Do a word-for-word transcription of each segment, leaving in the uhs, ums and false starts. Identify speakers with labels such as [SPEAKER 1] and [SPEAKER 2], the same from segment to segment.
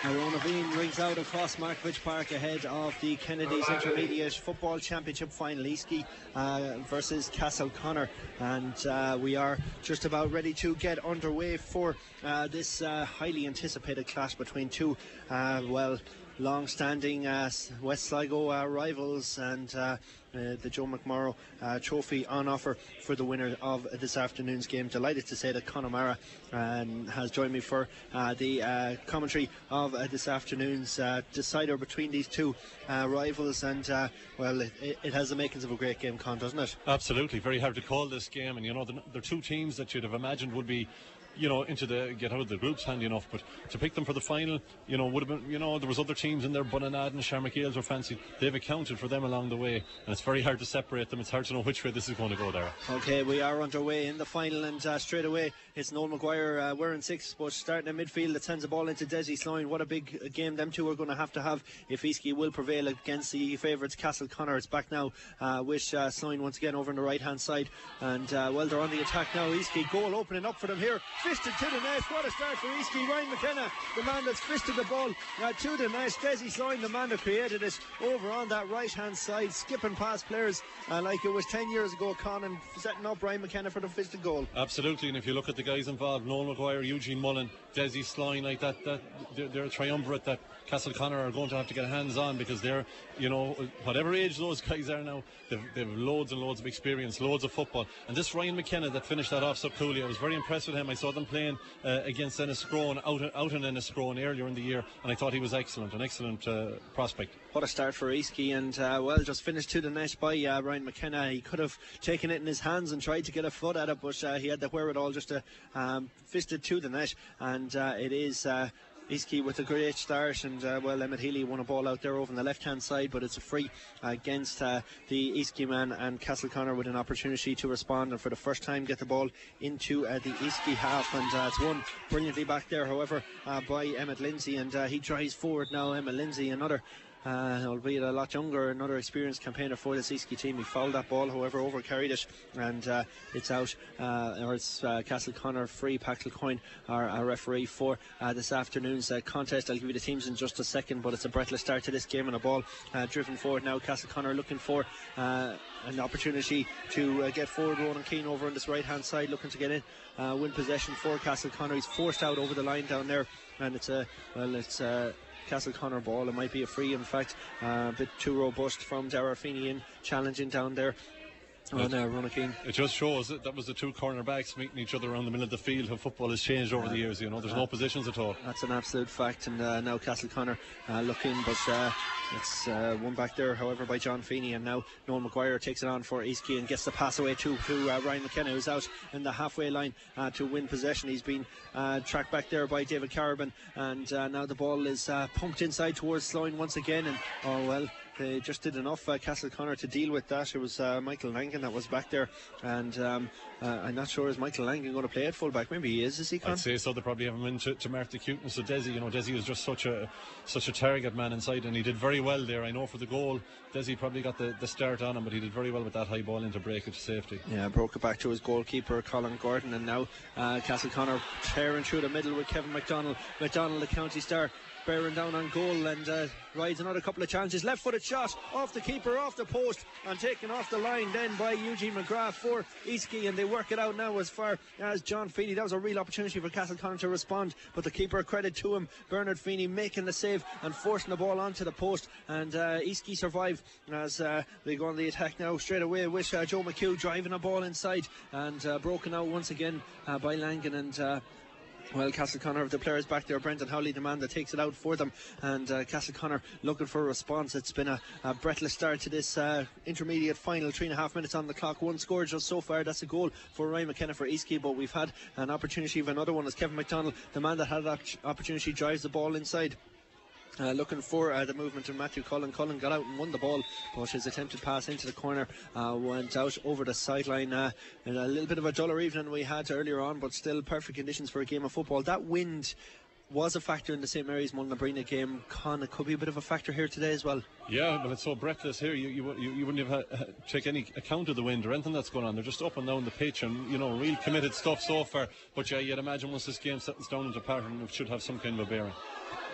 [SPEAKER 1] Rowan rings out across Markovich Park ahead of the Kennedy's Intermediate Football Championship final. Easky uh, versus Castleconner, and uh, we are just about ready to get underway for uh, this uh, highly anticipated clash between two uh, well long-standing uh, West Sligo uh, rivals, and uh, uh, the Joe McMorrow uh, trophy on offer for the winner of this afternoon's game. Delighted to say that Connemara um, has joined me for uh, the uh, commentary of uh, this afternoon's uh, decider between these two uh, rivals, and uh, well, it, it has the makings of a great game, Con, doesn't it?
[SPEAKER 2] Absolutely, very hard to call this game, and you know, the, the two teams that you'd have imagined would be, you know, into the get out of the groups handy enough, but to pick them for the final, you know, would have been, you know, there was other teams in there. Bunnanad and Sharmak Gales were fancy. They've accounted for them along the way, and it's very hard to separate them. It's hard to know which way this is going to go there.
[SPEAKER 1] Okay, we are underway in the final, and uh, straight away it's Noel Maguire uh, wearing six, but starting in midfield, it sends the ball into Desi Sloan. What a big game them two are going to have to have if Easky will prevail against the favourites Castleconner. It's back now uh, with uh, Sloan once again over on the right hand side, and uh, well, they're on the attack now. Easky goal opening up for them here, fisted to the net. What a start for Easky. Ryan McKenna, the man that's fisted the ball uh, to the net. Desi Sloan, the man that created it over on that right hand side, skipping past players uh, like it was ten years ago, Con, and setting up Ryan McKenna for the fisted goal.
[SPEAKER 2] Absolutely, and if you look at the guys involved, Noel Maguire, Eugene Mullen, Desi Sloan, like that, that they're, they're a triumvirate that Castleconner are going to have to get hands on, because they're, you know, whatever age those guys are now, they've, they've loads and loads of experience, loads of football. And this Ryan McKenna that finished that off so coolly, I was very impressed with him. I saw them playing uh, against Enniscrone, out, out in Enniscrone earlier in the year, and I thought he was excellent, an excellent uh, prospect.
[SPEAKER 1] What a start for Easky, and uh, well, just finished to the net by uh, Ryan McKenna. He could have taken it in his hands and tried to get a foot at it, but uh, he had the wherewithal just to um, fist it to the net, and uh, it is uh, Easky with a great start, and uh, well, Emmett Healy won a ball out there over on the left hand side, but it's a free uh, against uh, the Easky man, and Castleconner with an opportunity to respond and for the first time get the ball into uh, the Easky half, and uh, it's won brilliantly back there however uh, by Emmett Lindsay, and uh, he drives forward now. Emmett Lindsay, another Uh, albeit a lot younger, another experienced campaigner for this Easky team. He fouled that ball, however, over carried it, and uh, it's out, uh, or it's uh, Castleconner free. Pat Kilcoyne, our, our referee for uh, this afternoon's uh, contest. I'll give you the teams in just a second, but it's a breathless start to this game, and a ball uh, driven forward now. Castleconner looking for uh, an opportunity to uh, get forward. Ronan Keane over on this right hand side looking to get in, uh, win possession for Castleconner. He's forced out over the line down there, and it's a well, it's a Castleconner ball. It might be a free, in fact, uh, a bit too robust from Dara Feeney in challenging down there on uh, Runakeen.
[SPEAKER 2] It just shows that that was the two cornerbacks meeting each other around the middle of the field. How football has changed over uh, the years, you know, there's uh, no positions at all.
[SPEAKER 1] That's an absolute fact, and uh, now Castleconner uh, looking, but uh, it's uh, one back there however by John Feeney, and now Noel Maguire takes it on for Easky and gets the pass away to, to uh, Ryan McKenna, who's out in the halfway line uh, to win possession. He's been uh, tracked back there by David Carabin, and uh, now the ball is uh, pumped inside towards Sloan once again, and oh well, they just did enough, uh, Castleconner, to deal with that. It was uh, Michael Langan that was back there, and um, uh, I'm not sure, is Michael Langan going to play at full back? Maybe he is, is he, Con?
[SPEAKER 2] I'd say so. They probably have him in to, to mark the cuteness of Desi. You know, Desi was just such a such a target man inside, and he did very well there. I know for the goal, Desi probably got the, the start on him, but he did very well with that high ball into break it to safety.
[SPEAKER 1] Yeah, broke it back to his goalkeeper, Colin Gordon, and now uh, Castleconner tearing through the middle with Kevin McDonald. McDonald, the county star, bearing down on goal, and uh, rides another couple of challenges. Left footed shot off the keeper, off the post, and taken off the line then by Eugene McGrath for Easky, and they work it out now as far as John Feeney. That was a real opportunity for Castleconner to respond, but the keeper, credit to him, Bernard Feeney, making the save and forcing the ball onto the post, and uh, Easky survive as uh, they go on the attack now straight away with uh, Joe McHugh driving a ball inside, and uh, broken out once again uh, by Langan, and uh, well, Castleconner, the players back there, Brendan Howley, the man that takes it out for them, and uh, Castleconner looking for a response. It's been a, a breathless start to this uh, intermediate final. Three and a half minutes on the clock, one score just so far. That's a goal for Ryan McKenna for Easky, but we've had an opportunity of another one as Kevin McDonald, the man that had that opportunity, drives the ball inside. Uh, looking for uh, the movement of Matthew Cullen. Cullen got out and won the ball, but his attempted pass into the corner uh, went out over the sideline. Uh, and a little bit of a duller evening we had earlier on, but still perfect conditions for a game of football. That wind was a factor in the Saint Mary's Mullinabreena game. Con, it could be a bit of a factor here today as well.
[SPEAKER 2] Yeah, but it's so breathless here. You you, you, you wouldn't have ha- take any account of the wind or anything that's going on. They're just up and down the pitch, and you know, real committed stuff so far. But yeah, you'd imagine once this game settles down into pattern, it should have some kind of a bearing.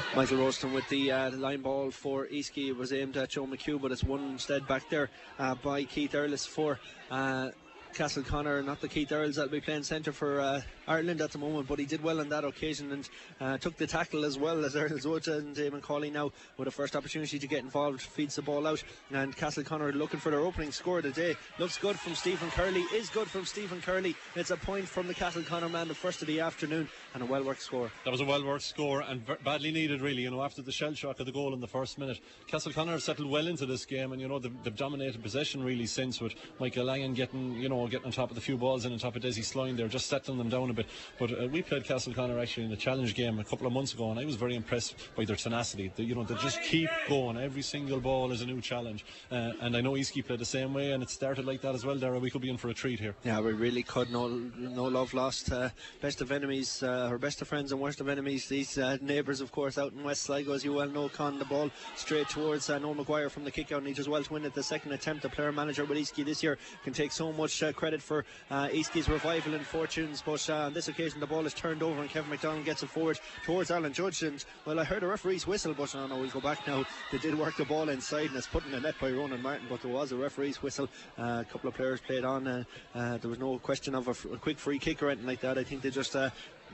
[SPEAKER 1] Michael Roston with the uh, line ball for Eastkey. It was aimed at Joe McHugh, but it's won instead back there uh, by Keith Earlis for uh, Castle Connor. Not the Keith Earls that'll be playing centre for uh, Ireland at the moment, but he did well on that occasion and uh, took the tackle as well as Earls would. And Eamon Cawley now with a first opportunity to get involved feeds the ball out, and Castle Connor looking for their opening score of the day. Looks good from Stephen Curley, is good from Stephen Curley. It's a point from the Castle Connor man, the first of the afternoon, and a well worked score.
[SPEAKER 2] That was a well worked score and v- badly needed, really. You know, after the shell shock of the goal in the first minute, Castle Connor have settled well into this game, and you know they've, they've dominated possession really since, with Michael Langan getting you know getting on top of the few balls in on top of Desi Sloan. They're just settling them down a bit. But uh, we played Castle Connor actually in a challenge game a couple of months ago, and I was very impressed by their tenacity. They, you know, they just keep going. Every single ball is a new challenge, uh, and I know Eastkey played the same way, and it started like that as well. Dara, we could be in for a treat here.
[SPEAKER 1] Yeah, we really could. No, no love lost. Uh, best of enemies, uh, or best of friends and worst of enemies. These uh, neighbours, of course, out in West Sligo, as you well know. Con the ball straight towards uh, Noel Maguire from the kick out, and he does well to win it the second attempt. The player manager with Eastkey this year can take so much uh, credit for uh, Eastkey's revival in fortunes, but uh, on this occasion the ball is turned over and Kevin McDonald gets it forward towards Alan Judge. And well, I heard a referee's whistle, but no, no, we'll go back now. They did work the ball inside and it's put in the net by Ronan Martin, but there was a referee's whistle. Uh, a couple of players played on. Uh, uh, there was no question of a, f- a quick free kick or anything like that. I think they just uh,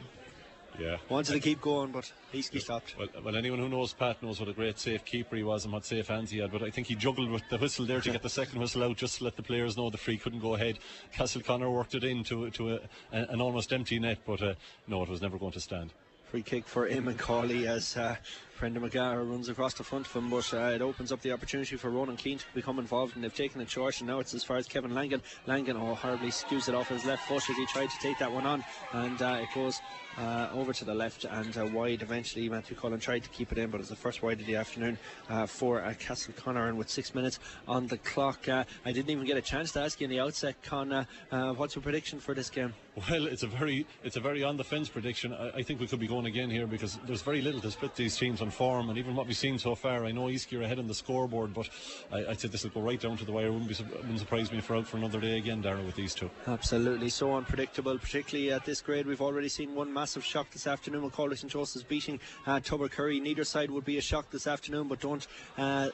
[SPEAKER 2] Yeah.
[SPEAKER 1] wanted to keep going, but Eastkey stopped.
[SPEAKER 2] Well, well, anyone who knows Pat knows what a great safe keeper he was and what safe hands he had, but I think he juggled with the whistle there to get the second whistle out, just to let the players know the free couldn't go ahead. Castle Connor worked it into to a, a, an almost empty net, but uh, no, it was never going to stand.
[SPEAKER 1] Free kick for Eamon Cawley as uh, Brendan McGarr runs across the front of him, but uh, it opens up the opportunity for Ronan Keane to become involved, and they've taken it short, and now it's as far as Kevin Langan. Langan, oh, horribly skews it off his left foot as he tried to take that one on, and uh, it goes uh, over to the left and uh, wide. Eventually Matthew Cullen tried to keep it in, but it's the first wide of the afternoon uh, for uh, Castle Connor, and with six minutes on the clock, uh, I didn't even get a chance to ask you in the outset, Con, uh, uh, what's your prediction for this game?
[SPEAKER 2] Well, it's a very it's a very on the fence prediction. I, I think we could be going again here because there's very little to split these teams on form, and even what we've seen so far, I know Eastkey are ahead on the scoreboard, but I, I'd say this will go right down to the wire. It wouldn't, be, wouldn't surprise me if we're out for another day again, Darragh, with these two.
[SPEAKER 1] Absolutely, so unpredictable, particularly at this grade. We've already seen one massive shock this afternoon. Macaulay Saint Joseph's beating uh, Tubbercurry. Neither side would be a shock this afternoon, but don't uh,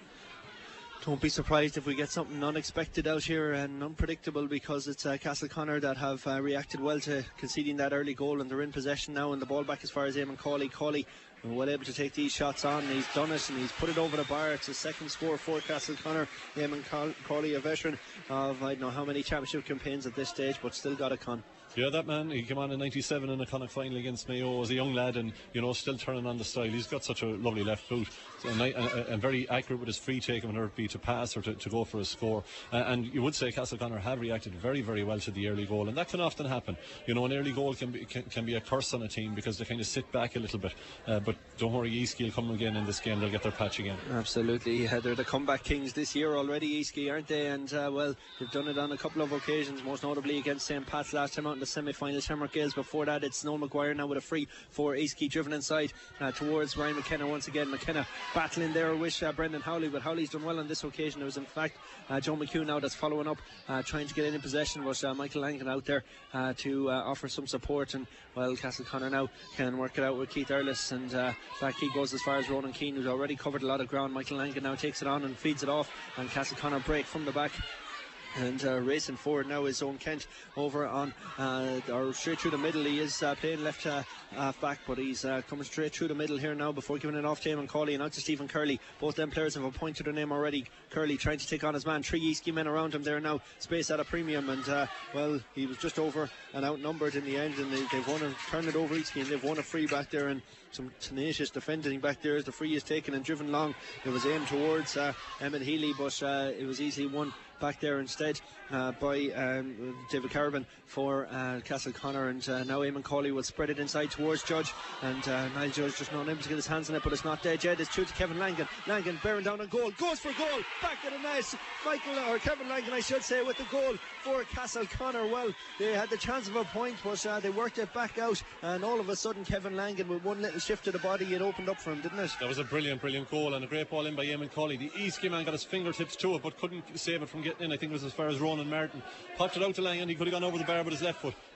[SPEAKER 1] Don't be surprised if we get something unexpected out here and unpredictable, because it's uh, Castle Connor that have uh, reacted well to conceding that early goal, and they're in possession now, and the ball back as far as Eamon Cawley. Cawley well able to take these shots on, and he's done it, and he's put it over the bar. It's a second score for Castle Connor. Eamon Cawley, a veteran of I don't know how many championship campaigns at this stage, but still got a con.
[SPEAKER 2] Yeah, that man, he came on in ninety-seven in a Connacht final against Mayo as a young lad, and you know, still turning on the style. He's got such a lovely left foot, and, and, and very accurate with his free take, whether it be to pass or to, to go for a score. Uh, and you would say Castle Connor have reacted very, very well to the early goal, and that can often happen. You know, an early goal can be can, can be a curse on a team because they kind of sit back a little bit. Uh, but don't worry, Eastkey will come again in this game. They'll get their patch again.
[SPEAKER 1] Absolutely, yeah, they're the comeback kings this year already, Eastkey, aren't they? And uh, well, they've done it on a couple of occasions, most notably against Saint Pat's last time out in the semi-finals. Shamrock Gales before that. It's Noel Maguire now with a free for Eastkey, driven inside uh, towards Ryan McKenna once again. McKenna battling there with uh, Brendan Howley, but Howley's done well on this occasion. It was in fact uh, Joe McHugh now that's following up, uh, trying to get in, in possession, but uh, Michael Langan out there uh, to uh, offer some support, and well, Castle Connor now can work it out with Keith Earlis, and uh, back he goes as far as Ronan Keane, who's already covered a lot of ground. Michael Langan now takes it on and feeds it off, and Castle Connor break from the back. And uh, racing forward now is Owen Kent over on uh, or straight through the middle. He is uh, playing left uh, half back, but he's uh, coming straight through the middle here now before giving it off to Eamon Cawley and out to Stephen Curley. Both them players have appointed their name already. Curley trying to take on his man. Three Eastkey men around him there now. Space at a premium, and uh, well, he was just over and outnumbered in the end, and they, they've won a turn it over Eastkey, and they've won a free back there, and some tenacious defending back there as the free is taken and driven long. It was aimed towards uh, Emmett Healy, but uh, it was easily won back there instead uh, by um, David Carabin for uh, Castle Connor, and uh, now Eamon Cawley will spread it inside towards Judge, and uh, Niall Judge just not able to get his hands on it, but it's not dead yet. It's true to Kevin Langan. Langan bearing down on goal, goes for goal, back to the net. Michael, or Kevin Langan I should say, with the goal for Castle Connor. Well, they had the chance of a point, but uh, they worked it back out, and all of a sudden Kevin Langan with one little shift of the body, it opened up for him, didn't it?
[SPEAKER 2] That was a brilliant, brilliant goal, and a great ball in by Eamon Cawley. The Eastkey man got his fingertips to it, but couldn't save it from getting in. I think it was as far as Ronan Martin popped it out to Langan. He could have gone over the bar with his left foot,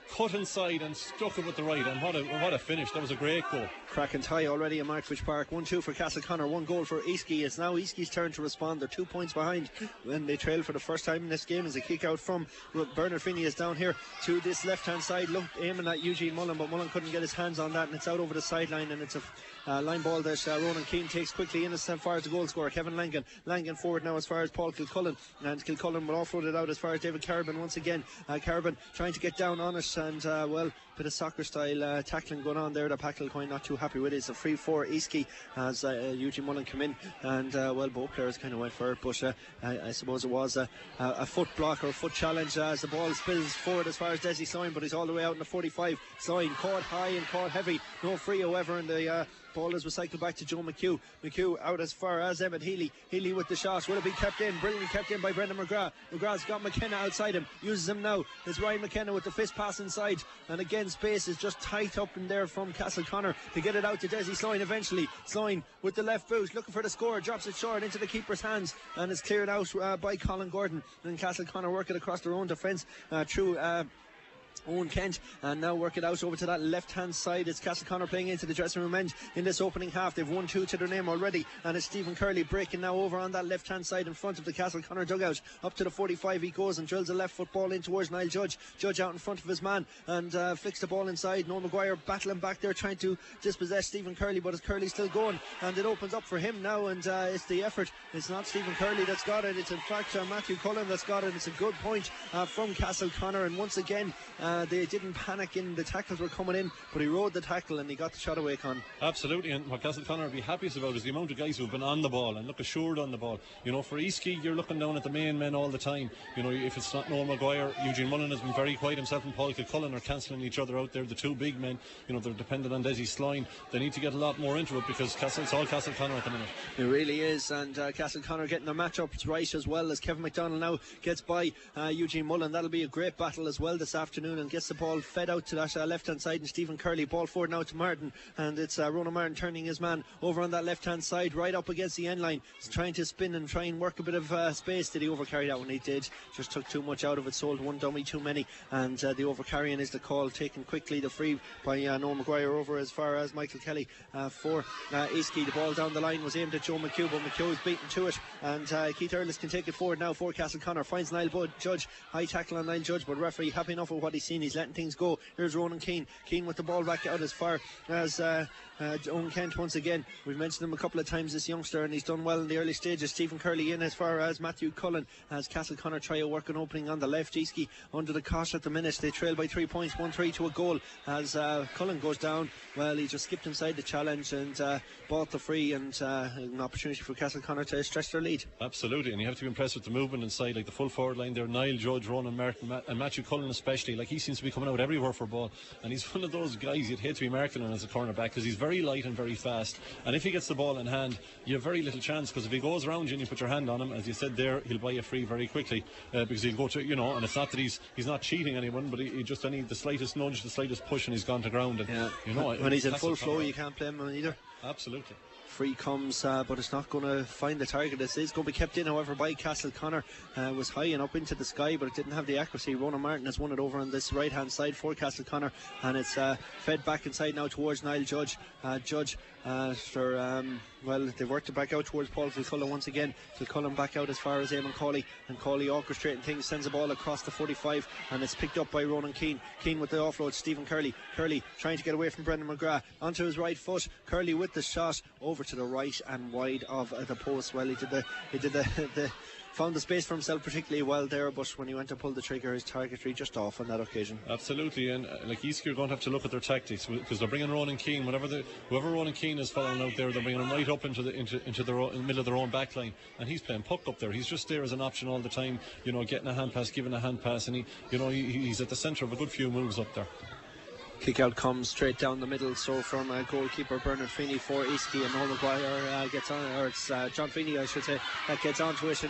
[SPEAKER 2] cut inside and struck it with the right, and what a, what a finish. That was a great goal.
[SPEAKER 1] Cracking tie already in Markfish Park. one two for Castleconnor, one goal for Easky. It's now Easky's turn to respond. They're two points behind when they trail for the first time in this game as a kick out from Bernard Finney is down here to this left hand side, look, aiming at Eugene Mullen, but Mullen couldn't get his hands on that, and it's out over the sideline, and it's a uh, line ball that uh, Ronan Keane takes quickly in as far as the goal scorer, Kevin Langan. Langan forward now as far as Paul Kilcullen, and Kilcullen will offload it out as far as David Carabin once again. uh, Carabin trying to get down on it, and uh, well, bit of soccer style uh, tackling going on there. The Packlecoin not too happy with it. It's a free for Easky as uh, Eugene Mullen come in, and uh, well, both players kind of went for it, but uh, I, I suppose it was a, a, a foot block or a foot challenge uh, as the ball spills forward as far as Desi Sloan, but he's all the way out in the forty-five. Sloan caught high and caught heavy, no free however, and the uh, ball is recycled back to Joe McHugh. McHugh out as far as Emmett Healy. Healy with the shot. Will it be kept in? Brilliantly kept in by Brendan McGrath. McGrath's got McKenna outside him. Uses him now. It's Ryan McKenna with the fist pass inside. And again, space is just tight up in there from Castleconnor to get it out to Desi Sloan eventually. Sloan with the left boot, looking for the score. Drops it short into the keeper's hands. And it's cleared out uh, by Colin Gordon. And Castleconnor working across their own defence uh, through... Uh, Owen Kent, and now work it out over to that left hand side. It's Castleconnor playing into the dressing room end in this opening half. They've won two to their name already, and it's Stephen Curley breaking now over on that left hand side in front of the Castleconnor dugout. Up to the forty-five he goes and drills a left foot ball in towards Niall Judge. Judge out in front of his man and uh, flicks the ball inside. Noel Maguire battling back there trying to dispossess Stephen Curley, but it's Curley still going, and it opens up for him now, and uh, it's the effort. It's not Stephen Curley that's got it, it's in fact uh, Matthew Cullen that's got it. It's a good point uh, from Castleconnor, and once again uh, they didn't panic in, the tackles were coming in, but he rode the tackle and he got the shot away, Con.
[SPEAKER 2] Absolutely, and what Castleconnor will be happiest about is the amount of guys who've been on the ball and look assured on the ball. You know, for Easky, you're looking down at the main men all the time. You know, if it's not Noel Maguire, Eugene Mullen has been very quiet himself, and Paul Kilcullen are cancelling each other out there. The two big men, you know, they're dependent on Desi Sloan. They need to get a lot more into it because Castle, it's all Castleconnor at the minute.
[SPEAKER 1] It really is, and uh, Castleconnor getting their matchups right as well as Kevin McDonald now gets by uh, Eugene Mullen. That'll be a great battle as well this afternoon, and gets the ball fed out to that uh, left hand side, and Stephen Curley ball forward now to Martin, and it's uh, Ronan Martin turning his man over on that left hand side right up against the end line. He's trying to spin and try and work a bit of uh, space. Did he overcarry that one? He did. Just took too much out of it, sold one dummy too many, and uh, the overcarrying is the call taken quickly. The free by uh, Noel Maguire over as far as Michael Kelly uh, for uh, Easky. The ball down the line was aimed at Joe McHugh, but McHugh is beaten to it, and uh, Keith Earlis can take it forward now for Castleconnor. Finds Niall Bud, Judge, high tackle on Niall Judge, but referee happy enough with what he's seen. He's letting things go. Here's Ronan Keane. Keane with the ball back out as far as uh, uh, Owen Kent once again. We've mentioned him a couple of times, this youngster, and he's done well in the early stages. Stephen Curley in as far as Matthew Cullen as Castleconnor try a work an opening on the left. Easky under the cosh at the minute. They trail by three points, one three to a goal as uh, Cullen goes down. Well, he just skipped inside the challenge and uh, bought the free, and uh, an opportunity for Castleconnor to stretch their lead.
[SPEAKER 2] Absolutely, and you have to be impressed with the movement inside, like the full forward line there. Niall Judge, Ronan Martin, Matt, and Matthew Cullen especially. Like, he seems to be coming out everywhere for ball, and he's one of those guys you'd hate to be marking him as a cornerback because he's very light and very fast, and if he gets the ball in hand you have very little chance, because if he goes around you and you put your hand on him, as you said there, he'll buy a free very quickly uh, because he'll go to, you know, and it's not that he's he's not cheating anyone, but he, he just any the slightest nudge, the slightest push, and he's gone to ground. And,
[SPEAKER 1] yeah.
[SPEAKER 2] you know,
[SPEAKER 1] when, when he's in full flow,
[SPEAKER 2] cover.
[SPEAKER 1] you can't play him on either.
[SPEAKER 2] Absolutely.
[SPEAKER 1] Free comes, uh, but it's not going to find the target. It is going to be kept in, however, by Castleconnor. Uh, was high and up into the sky, but it didn't have the accuracy. Ronan Martin has won it over on this right hand side for Castleconnor, and it's uh, fed back inside now towards Niall Judge. Uh, Judge, uh, for, um, well, they've worked it back out towards Paul Kilcullen once again. Kilcullen back out as far as Eamon Cawley, and Cawley orchestrating things, sends the ball across the forty-five, and it's picked up by Ronan Keane. Keane with the offload, Stephen Curley. Curley trying to get away from Brendan McGrath onto his right foot. Curley with the shot over to the right and wide of uh, the post. Well, he did the he did the, the found the space for himself particularly well there, but when he went to pull the trigger, his targetry just off on that occasion.
[SPEAKER 2] Absolutely, and uh, like Easky are going to have to look at their tactics, because they're bringing Ronan Keane. Whatever the whoever Ronan Keane is following out there, they're bringing him right up into the into into the, ro- in the middle of their own back line, and he's playing puck up there. He's just there as an option all the time, you know, getting a hand pass, giving a hand pass, and he, you know, he, he's at the centre of a good few moves up there.
[SPEAKER 1] Kick out comes straight down the middle, so from uh, goalkeeper Bernard Feeney for Easky, and Noel Maguire uh, gets on, or it's uh, John Feeney I should say, that gets onto it, and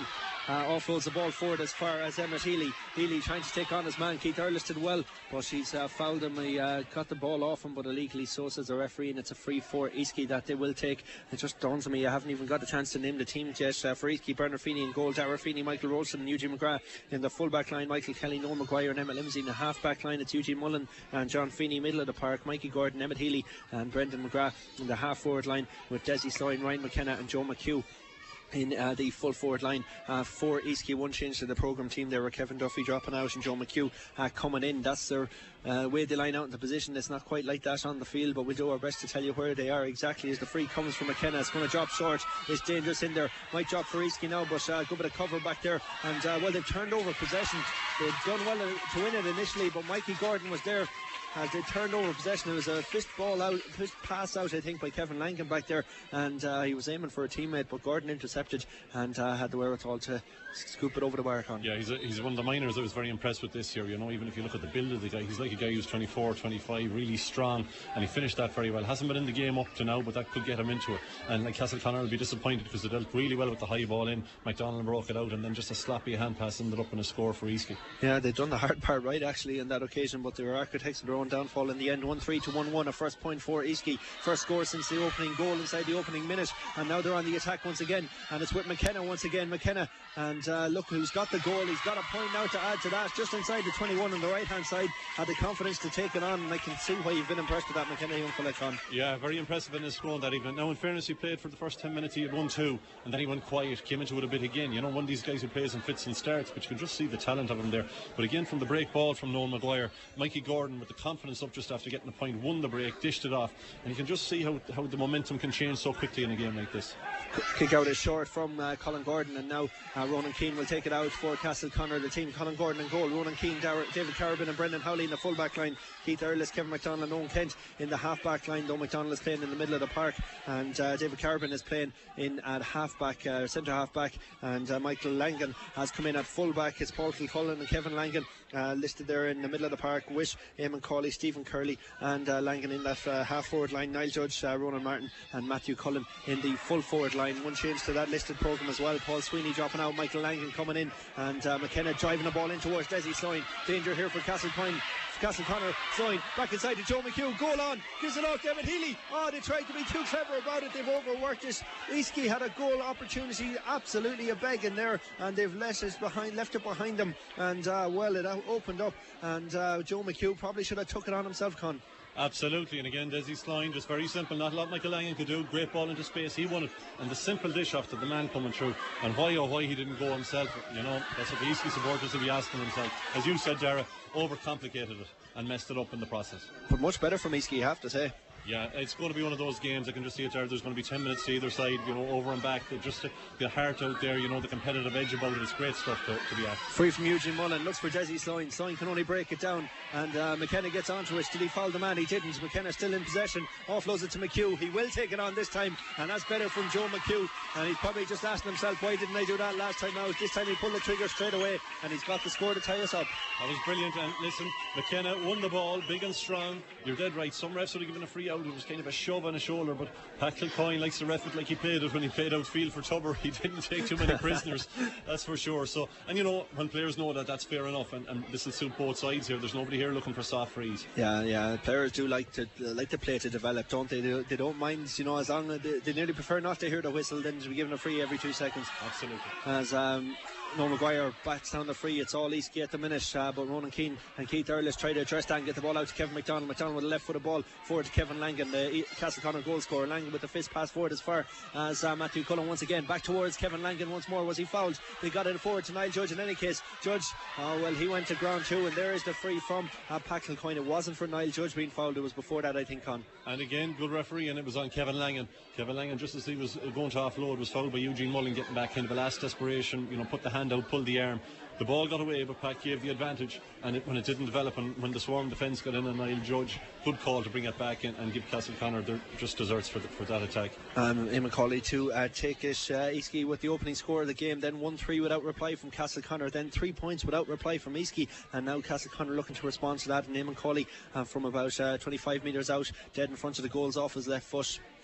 [SPEAKER 1] uh, offloads the ball forward as far as Emmett Healy. Healy trying to take on his man. Keith Earlis did well, but she's uh, fouled him. He uh, got the ball off him, but illegally so, says the referee, and it's a free for Eastleigh that they will take. It just dawns on me, I haven't even got a chance to name the teams yet. Uh, for Eastleigh, Bernard Feeney in goal, Dara Feeney, Michael Rolson and Eugene McGrath in the full back line, Michael Kelly, Noel Maguire and Emma Limsey in the half back line. It's Eugene Mullen and John Feeney, middle of the park, Mikey Gordon, Emmett Healy and Brendan McGrath in the half forward line, with Desi Sloan, Ryan McKenna and Joe McHugh in uh, the full forward line. Uh, for Eastleigh, one change to the programme team there, were Kevin Duffy dropping out and Joe McHugh uh, coming in. That's their uh, way they line out in the position. It's not quite like that on the field, but we'll do our best to tell you where they are exactly as the free comes from McKenna. It's going to drop short. It's dangerous in there. Might drop for Eastleigh now, but uh, good bit of cover back there. And uh, well, they've turned over possession. They've done well to win it initially, but Mikey Gordon was there as they turned over possession. It was a fist ball out, fist pass out, I think, by Kevin Langan back there, and uh, he was aiming for a teammate, but Gordon intercepted and uh, had the wherewithal to scoop it over the bar. Con.
[SPEAKER 2] Yeah, he's, a, he's one of the minors I was very impressed with this year. You know, even if you look at the build of the guy, he's like a guy who's twenty-four, twenty-five, really strong, and he finished that very well. Hasn't been in the game up to now, but that could get him into it. And like Castleconnor will be disappointed because they dealt really well with the high ball in. McDonald broke it out, and then just a sloppy hand pass ended up in a score for Eastleigh.
[SPEAKER 1] Yeah, they've done the hard part right actually in that occasion, but they were architects of their own downfall in the end. one three to one one, a first point for Eastleigh. First score since the opening goal inside the opening minute, and now they're on the attack once again, and it's with McKenna once again. McKenna, and uh, look who's got the goal. He's got a point now to add to that, just inside the twenty-one on the right hand side. Had the confidence to take it on, and I can see why you've been impressed with that McKenna young fella, Con.
[SPEAKER 2] Yeah, very impressive in his score that evening. Now in fairness, he played for the first ten minutes, he had one two, and then he went quiet, came into it a bit again. You know, one of these guys who plays in fits and starts, but you can just see the talent of him there. But again, from the break ball from Noel Maguire, Mikey Gordon with the confidence up just after getting the point, won the break, dished it off, and you can just see how, how the momentum can change so quickly in a game like this.
[SPEAKER 1] Kick out is short from uh, Colin Gordon, and now uh, Ronan Keane will take it out for Castleconnor, the team. Colin Gordon in goal, Ronan Keane, Dar- David Carabin and Brendan Howley in the full back line, Keith Earlis, Kevin McDonald and Owen Kent in the half back line, though McDonald is playing in the middle of the park, and uh, David Carabin is playing in at half back, uh, centre half back, and uh, Michael Langan has come in at full back. It's Paul Kilcullen and Kevin Langan uh, listed there in the middle of the park, with Eamon Cawley, Stephen Curley and uh, Langan in that uh, half forward line, Niall Judge, uh, Ronan Martin and Matthew Cullen in the full forward line. One change to that listed programme as well. Paul Sweeney dropping out, Michael Langan coming in, and uh, McKenna driving the ball in towards Desi Sloan. Danger here for Castlepine. Castleconnor, Sloan back inside to Joe McHugh, goal on, gives it off to Emmett Healy. Oh, they tried to be too clever about it, they've overworked it. Eastleigh had a goal opportunity, absolutely a begging there, and they've left it behind, left it behind them, and uh, well, it opened up, and uh, Joe McHugh probably should have took it on himself, Con.
[SPEAKER 2] Absolutely, and again, Desi Sloan, just very simple, not a lot Michael Langan could do. Great ball into space, he won it, and the simple dish off to the man coming through. And why oh why he didn't go himself, you know, that's what the Eastleigh supporters will be asking themselves. As you said, Dara, overcomplicated it and messed it up in the process.
[SPEAKER 1] But much better from Eastleigh, I have to say.
[SPEAKER 2] Yeah, it's going to be one of those games. I can just see it there. There's going to be ten minutes to either side, you know, over and back. Just the heart out there, you know, the competitive edge about it. It's great stuff to, to be at.
[SPEAKER 1] Free from Eugene Mullen, looks for Desi Sloan. Sloan can only break it down, and uh, McKenna gets onto it. Did he foul the man? He didn't. McKenna still in possession. Offloads it to McHugh. He will take it on this time, and that's better from Joe McHugh. And he's probably just asking himself, why didn't I do that last time out? This time he pulled the trigger straight away, and he's got the score to tie us up.
[SPEAKER 2] That was brilliant. And listen, McKenna won the ball, big and strong. You're dead right. Some refs would have given a free out. It was kind of a shove on his shoulder, but Pat Kilcoyne likes to ref it like he played it when he played outfield for Tubber. He didn't take too many prisoners, that's for sure. So, and you know, when players know that, that's fair enough, and, and this will suit both sides here. There's nobody here looking for soft frees.
[SPEAKER 1] Yeah, yeah. Players do like to uh, like to play to develop, don't they? They, they don't mind, you know, as long as they, they nearly prefer not to hear the whistle than to be given a free every two seconds.
[SPEAKER 2] Absolutely.
[SPEAKER 1] As um, Noel Maguire bats down the free, it's all Eastleigh at the minute, uh, but Ronan Keane and Keith Earlis try to address that and get the ball out to Kevin McDonald. McDonald with the left foot of ball forward to Kevin Langan, the Castleconnor goal scorer. Langan with the fist pass forward as far as uh, Matthew Cullen once again back towards Kevin Langan once more. Was he fouled? They got it forward to Niall Judge. In any case, Judge, oh well, he went to ground too, and there is the free from uh, Pat Kilcoyne. It wasn't for Niall Judge being fouled, it was before that, I think, Con.
[SPEAKER 2] And again, good referee, and it was on Kevin Langan. Kevin Langan, just as he was going to offload, was fouled by Eugene Mullen, getting back, kind of a last desperation, you know, put the hand out, pulled the arm. The ball got away, but Pat gave the advantage, and it, when it didn't develop, and when the swarm defence got in, and Niall Judge, good call to bring it back in and give Castleconnor their just desserts for, the, for that attack.
[SPEAKER 1] Um, Eamon Cawley to uh, take it. Uh, Eastleigh with the opening score of the game, then one three without reply from Castleconnor, then three points without reply from Eastleigh, and now Castleconnor looking to respond to that, and Eamon Cawley uh, from about uh, twenty-five metres out, dead in front of the goals off his left foot.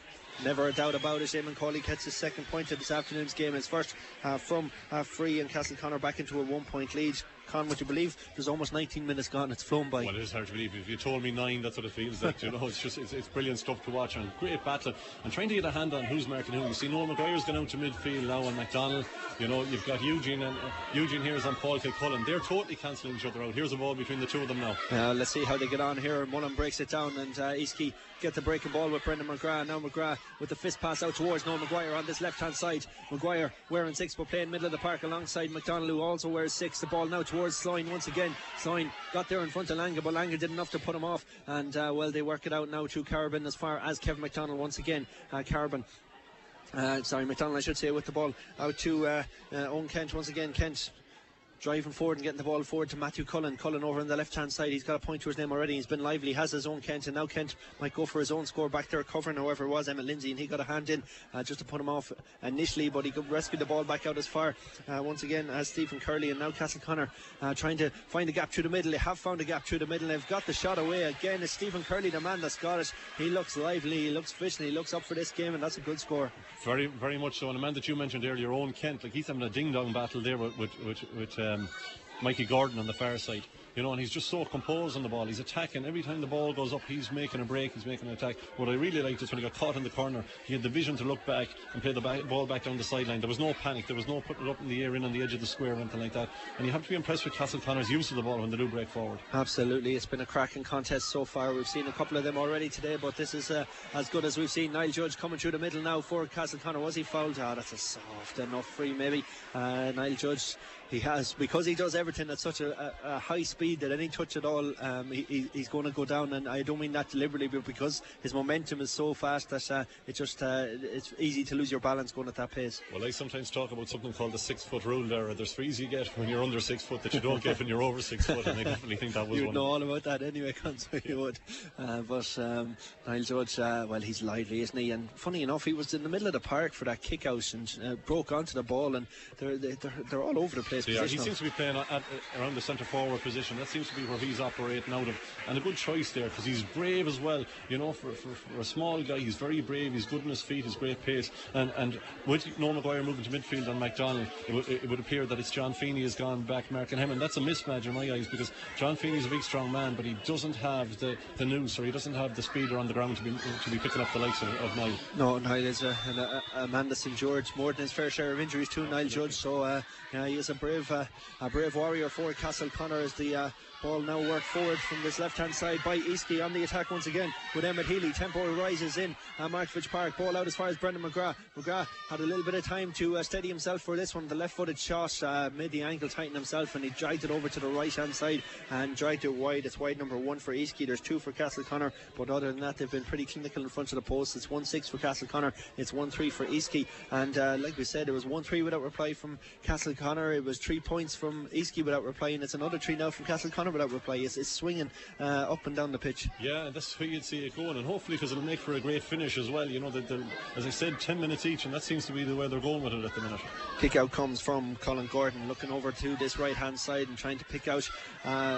[SPEAKER 1] never a doubt about it. Eamon Cawley gets his second point of this afternoon's game. His first uh, from uh, free, and Castleconnor back into a one point lead. Con, would you believe there's almost nineteen minutes gone? It's flown by.
[SPEAKER 2] Well, it is hard to believe. If you told me nine, that's what it feels like. You know, it's just it's, it's brilliant stuff to watch, and great battle. And trying to get a hand on who's marking who. You see, Noel Maguire's gone out to midfield now, and McDonald. You know, you've got Eugene, and uh, Eugene here is on Paul Kilcullen. They're totally cancelling each other out. Here's a ball between the two of them now.
[SPEAKER 1] Uh, let's see how they get on here. Mullen breaks it down, and uh, Eastkey get the breaking ball with Brendan McGrath. Now McGrath with the fist pass out towards Noel Maguire on this left hand side. Maguire wearing six but playing middle of the park alongside McDonald, who also wears six. The ball now towards Sloyne once again. Sloyne got there in front of Langer, but Langer did enough to put him off, and uh, well, they work it out now to Carabin as far as Kevin McDonald once again. uh, Carabin uh, sorry McDonald I should say, with the ball out to uh, uh, Owen Kent once again. Kent driving forward and getting the ball forward to Matthew Cullen. Cullen over on the left hand side. He's got a point to his name already. He's been lively. He has his own Kent, and now Kent might go for his own score back there covering. However, it was Emmett Lindsay, and he got a hand in uh, just to put him off initially, but he could rescue the ball back out as far uh, once again as Stephen Curley. And now Castleconnor uh, trying to find a gap through the middle. They have found a gap through the middle. They've got the shot away again. It's Stephen Curley, the man that's got it. He looks lively, he looks fish, and he looks up for this game, and that's a good score.
[SPEAKER 2] Very, very much so. And a man that you mentioned earlier, Owen Kent, like he's having a ding-dong battle there with with, with, with um, Mikey Gordon on the far side, you know, and he's just so composed on the ball. He's attacking every time the ball goes up. He's making a break, he's making an attack. What I really liked is when he got caught in the corner, he had the vision to look back and play the back, ball back down the sideline. There was no panic, there was no putting it up in the air in on the edge of the square or anything like that. And you have to be impressed with Castleconnor's use of the ball when they do break forward.
[SPEAKER 1] Absolutely, it's been a cracking contest so far. We've seen a couple of them already today, but this is uh, as good as we've seen. Niall Judge coming through the middle now for Castleconnor. Was he fouled? Ah, oh, that's a soft enough free maybe. uh, Niall Judge, he has, because he does everything at such a, a, a high speed that any touch at all, um, he, he's going to go down. And I don't mean that deliberately, but because his momentum is so fast that uh, it just uh, it's easy to lose your balance going at that pace.
[SPEAKER 2] Well, I sometimes talk about something called the six foot rule there. There's frees you get when you're under six foot that you don't get when you're over six foot, and I definitely think that was
[SPEAKER 1] You'd
[SPEAKER 2] one.
[SPEAKER 1] know all about that anyway, Cons, you would. Uh, but um, Niall Judge, uh, well, he's lively, isn't he? And funny enough, he was in the middle of the park for that kick out and uh, broke onto the ball, and they're they're, they're all over the place.
[SPEAKER 2] Yeah, he seems to be playing at, at, around the centre forward position. That seems to be where he's operating out of, and a good choice there because he's brave as well. You know, for, for, for a small guy, he's very brave. He's good on his feet. He's great pace. And and with Noel Maguire moving to midfield on McDonald, it, w- it would appear that it's John Feeney has gone back marking him, and that's a mismatch in my eyes because John Feeney's a big, strong man, but he doesn't have the, the noose, or he doesn't have the speeder on the ground to be to be picking up the likes of, of Niall.
[SPEAKER 1] No, Niall is a, a, a man that's endured more than his fair share of injuries too, Niall Judge. So uh, yeah, he is a brave uh, a brave warrior for Castleconnor as the uh, ball now worked forward from this left hand side by Eastkey on the attack once again with Emmett Healy. Tempo rises in uh, Markovich Park. Ball out as far as Brendan McGrath. McGrath had a little bit of time to uh, steady himself for this one. The left footed shot uh, made the ankle tighten himself, and he dragged it over to the right hand side and dragged it wide. It's wide number one for Eastkey. There's two for Castleconnor, but other than that they've been pretty clinical in front of the post. It's one six for Castleconnor, it's one three for Eastkey, and uh, like we said, it was one three without reply from Castleconnor. It was three points from Eastkey without reply, and it's another three now from Castleconnor without reply. It's, it's swinging uh, up and down the pitch.
[SPEAKER 2] Yeah, that's where you'd see it going, and hopefully because it'll make for a great finish as well. You know, that as I said, ten minutes each, and that seems to be the way they're going with it at the minute.
[SPEAKER 1] Kick out comes from Colin Gordon, looking over to this right hand side and trying to pick out uh,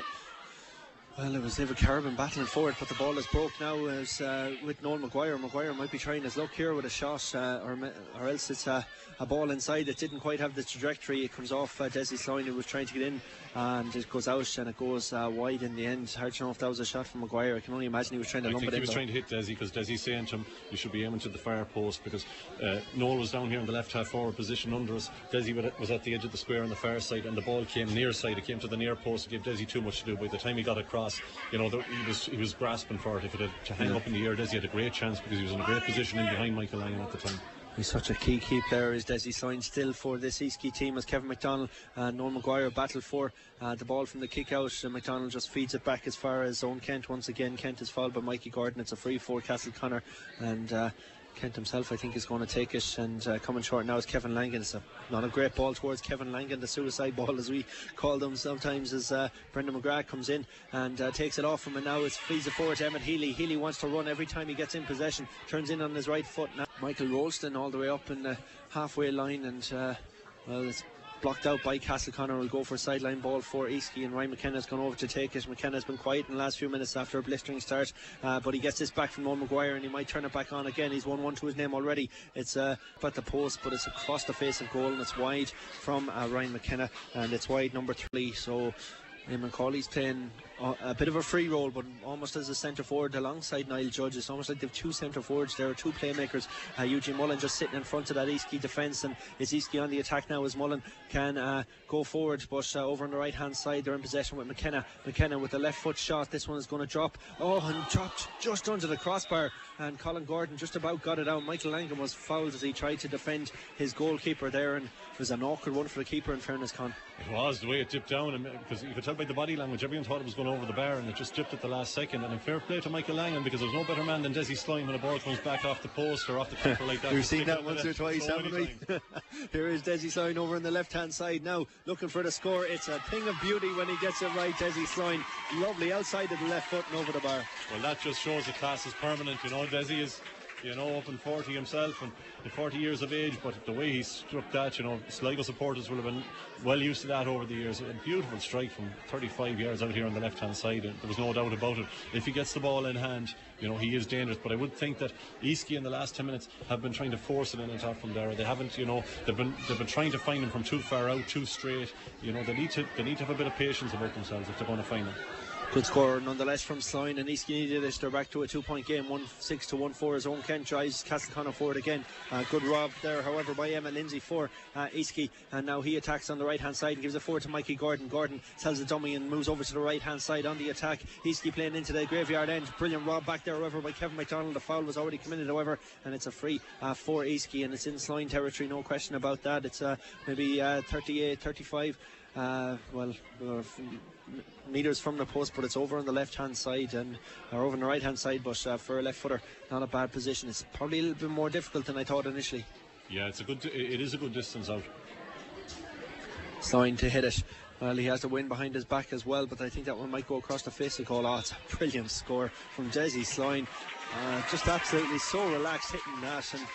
[SPEAKER 1] well, it was David Carabin battling forward, but the ball is broke now as uh, with Noel Maguire. Maguire might be trying his luck here with a shot, uh, or, or else it's uh, a ball inside that didn't quite have the trajectory. It comes off uh, Desi Sloyne, who was trying to get in, and it goes out and it goes uh, wide in the end. Hard to know if that was a shot from Maguire. I can only imagine he was trying to
[SPEAKER 2] I
[SPEAKER 1] lump
[SPEAKER 2] think
[SPEAKER 1] it
[SPEAKER 2] he
[SPEAKER 1] in.
[SPEAKER 2] was
[SPEAKER 1] though.
[SPEAKER 2] trying to hit Desi because Desi's saying to him, you should be aiming to the far post, because uh, Noel was down here in the left half forward position under us. Desi was at the edge of the square on the far side, and the ball came near side. It came to the near post. It gave Desi too much to do. By the time he got across, you know, the, he was he was grasping for it. If it had to hang
[SPEAKER 1] Yeah.
[SPEAKER 2] up in the air, Desi had a great chance because he was in a great position in behind Michael Langan at the time.
[SPEAKER 1] He's such a key key player, is Desi Sloyne, still for this Eastkey team, as Kevin McDonald and Noel Maguire battle for uh, the ball from the kick out. Uh, McDonald just feeds it back as far as Owen Kent. Once again, Kent is fouled by Mikey Gordon. It's a free for Castleconnor, and uh, Kent himself, I think, is going to take it. And uh, coming short now is Kevin Langan. It's a, not a great ball towards Kevin Langan, the suicide ball as we call them sometimes, as uh, Brendan McGrath comes in and uh, takes it off him, and now it feeds it forward to Emmett Healy. Healy wants to run every time he gets in possession, turns in on his right foot now. Michael Rolston all the way up in the halfway line, and uh, well, it's blocked out by Castleconnor. Will go for a sideline ball for Eastkey, and Ryan McKenna's gone over to take it. McKenna's been quiet in the last few minutes after a blistering start, uh, but he gets this back from Noel Maguire, and he might turn it back on again. He's won one to his name already. It's uh, at the post, but it's across the face of goal, and it's wide from uh, Ryan McKenna, and it's wide number three. So Eamon Cawley's playing uh, a bit of a free role, but almost as a centre forward alongside Niall Judge. It's almost like they've two centre forwards. There are two playmakers. Uh, Eugene Mullen just sitting in front of that Eastkey defence, and it's Eastkey on the attack now as Mullen can uh, go forward. But uh, over on the right hand side, they're in possession with McKenna. McKenna with the left foot shot. This one is going to drop. Oh, and dropped just under the crossbar. And Colin Gordon just about got it out. Michael Langham was fouled as he tried to defend his goalkeeper there, and it was an awkward one for the keeper, in fairness, Con.
[SPEAKER 2] It was, the way it dipped down, and because you could tell by the body language, everyone thought it was going over the bar, and it just dipped at the last second. And in fair play to Michael Langham, because there's no better man than Desi Slime when a ball comes back off the post or off the keeper like that.
[SPEAKER 1] We've seen that once or twice, haven't we? Here is Desi Slime over on the left hand side now, looking for the score. It's a thing of beauty when he gets it right. Desi Slime, lovely outside of the left foot and over the bar.
[SPEAKER 2] Well, that just shows the class is permanent. You know, Desi is, you know, up in forty himself and forty years of age, but the way he struck that, you know, Sligo supporters will have been well used to that over the years. A beautiful strike from thirty-five yards out here on the left hand side, and there was no doubt about it. If he gets the ball in hand, you know, he is dangerous. But I would think that Eastkey in the last ten minutes have been trying to force it in and out from there. They haven't, you know, they've been they've been trying to find him from too far out, too straight. You know, they need to they need to have a bit of patience about themselves if they're going to find him.
[SPEAKER 1] Good score nonetheless from Sloyne, and Eastkey needed it. They're back to a two point game, one six to one four. His own Kent drives Castleconnor forward again. Uh, good rob there, however, by Emma Lindsay for uh, Eastkey, and now he attacks on the right hand side and gives it forward to Mikey Gordon. Gordon tells the dummy and moves over to the right hand side on the attack. Eastkey playing into the graveyard end. Brilliant rob back there, however, by Kevin McDonald. The foul was already committed, however, and it's a free uh, for Eastkey, and it's in Sloyne territory, no question about that. It's uh, maybe uh, thirty-eight thirty-five. Uh, well, uh, meters from the post, but it's over on the left hand side and or over on the right hand side, but uh, for a left footer, not a bad position. It's probably a little bit more difficult than I thought initially.
[SPEAKER 2] Yeah, it's a good it is a good distance out.
[SPEAKER 1] Sloyne to hit it. Well, he has the wind behind his back as well, but I think that one might go across the face of goal. Oh, it's a brilliant score from Desi Sloyne. Uh, just absolutely so relaxed hitting that, and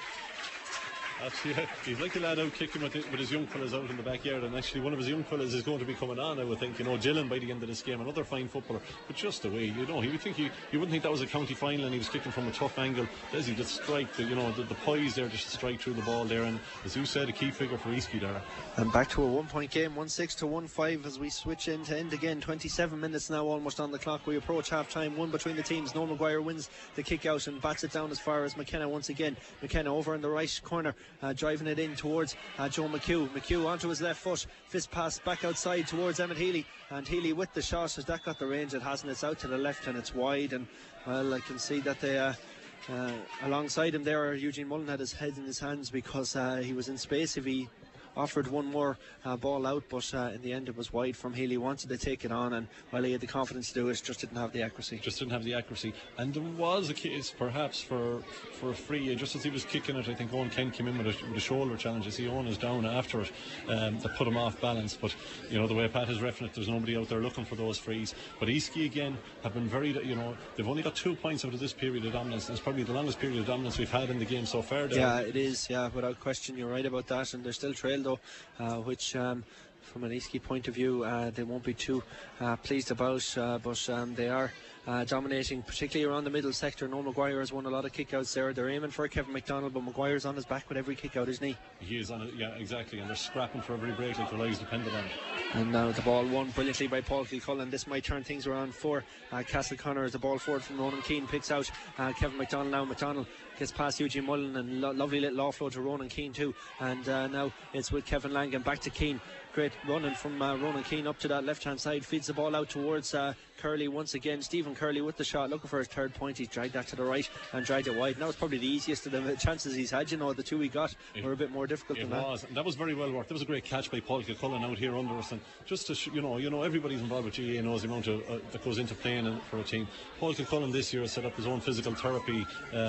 [SPEAKER 2] Actually, yeah, he's like the lad out kicking with, with his young fellas out in the backyard, and actually one of his young fellas is going to be coming on, I would think, you know, Gillen by the end of this game, another fine footballer, but just the way, you know, he would think he, you wouldn't think that was a county final and he was kicking from a tough angle. Desi just strike, the, you know, the, the poise there just to strike through the ball there, and as you said, a key figure for Eastkey there.
[SPEAKER 1] And back to a one point game, one six to one five as we switch in to end again. Twenty-seven minutes now almost on the clock. We approach half time, one between the teams. Noel Maguire wins the kick out and bats it down as far as McKenna once again. McKenna over in the right corner, uh, driving it in towards uh, Joe McHugh. McHugh onto his left foot, fist pass back outside towards Emmett Healy, and Healy with the shot. Has that got the range? It hasn't. It's out to the left and it's wide, and well, I can see that they uh, uh, alongside him there, Eugene Mullen had his head in his hands because uh, he was in space if he offered one more uh, ball out, but uh, in the end it was wide from Healy. Wanted to take it on, and while he had the confidence to do it, just didn't have the accuracy.
[SPEAKER 2] Just didn't have the accuracy, and there was a case perhaps for for a free. Just as he was kicking it, I think Owen Kent came in with a, with a shoulder challenge. I see Owen is down after it, um, that put him off balance. But you know the way Pat is reffing it, there's nobody out there looking for those frees. But Eastkey again have been very, you know, they've only got two points out of this period of dominance. It's probably the longest period of dominance we've had in the game so far. There.
[SPEAKER 1] Yeah, it is. Yeah, without question, you're right about that, and they're still trailed though, uh, which um, from an Eastkey point of view uh, they won't be too uh, pleased about, uh, but um, they are uh, dominating, particularly around the middle sector. Noel Maguire has won a lot of kickouts there. They're aiming for Kevin McDonald, but Maguire's on his back with every kick out, isn't he?
[SPEAKER 2] He is on it, yeah, exactly, and they're scrapping for every break like their lives depended on it.
[SPEAKER 1] And now the ball won brilliantly by Paul Kilcullen. This might turn things around for uh, Castleconnor as the ball forward from Ronan Keane picks out uh, Kevin McDonald. Now McDonald gets past Eugene Mullen, and lo- lovely little offload to Ronan Keane too, and uh, now it's with Kevin Langan back to Keane. Great running from uh, Ronan Keane up to that left hand side, feeds the ball out towards uh, Curley once again. Stephen Curley with the shot, looking for his third point. He's dragged that to the right and dragged it wide. Now it's probably the easiest of the chances he's had. You know, the two he got it, were a bit more difficult
[SPEAKER 2] it
[SPEAKER 1] than
[SPEAKER 2] was.
[SPEAKER 1] that.
[SPEAKER 2] And that was very well worked. That was a great catch by Paul Kilcullen out here under us, and just to sh- you know, you know, everybody's involved with G A A knows the amount of, uh, that goes into playing for a team. Paul Kilcullen this year has set up his own physical therapy um,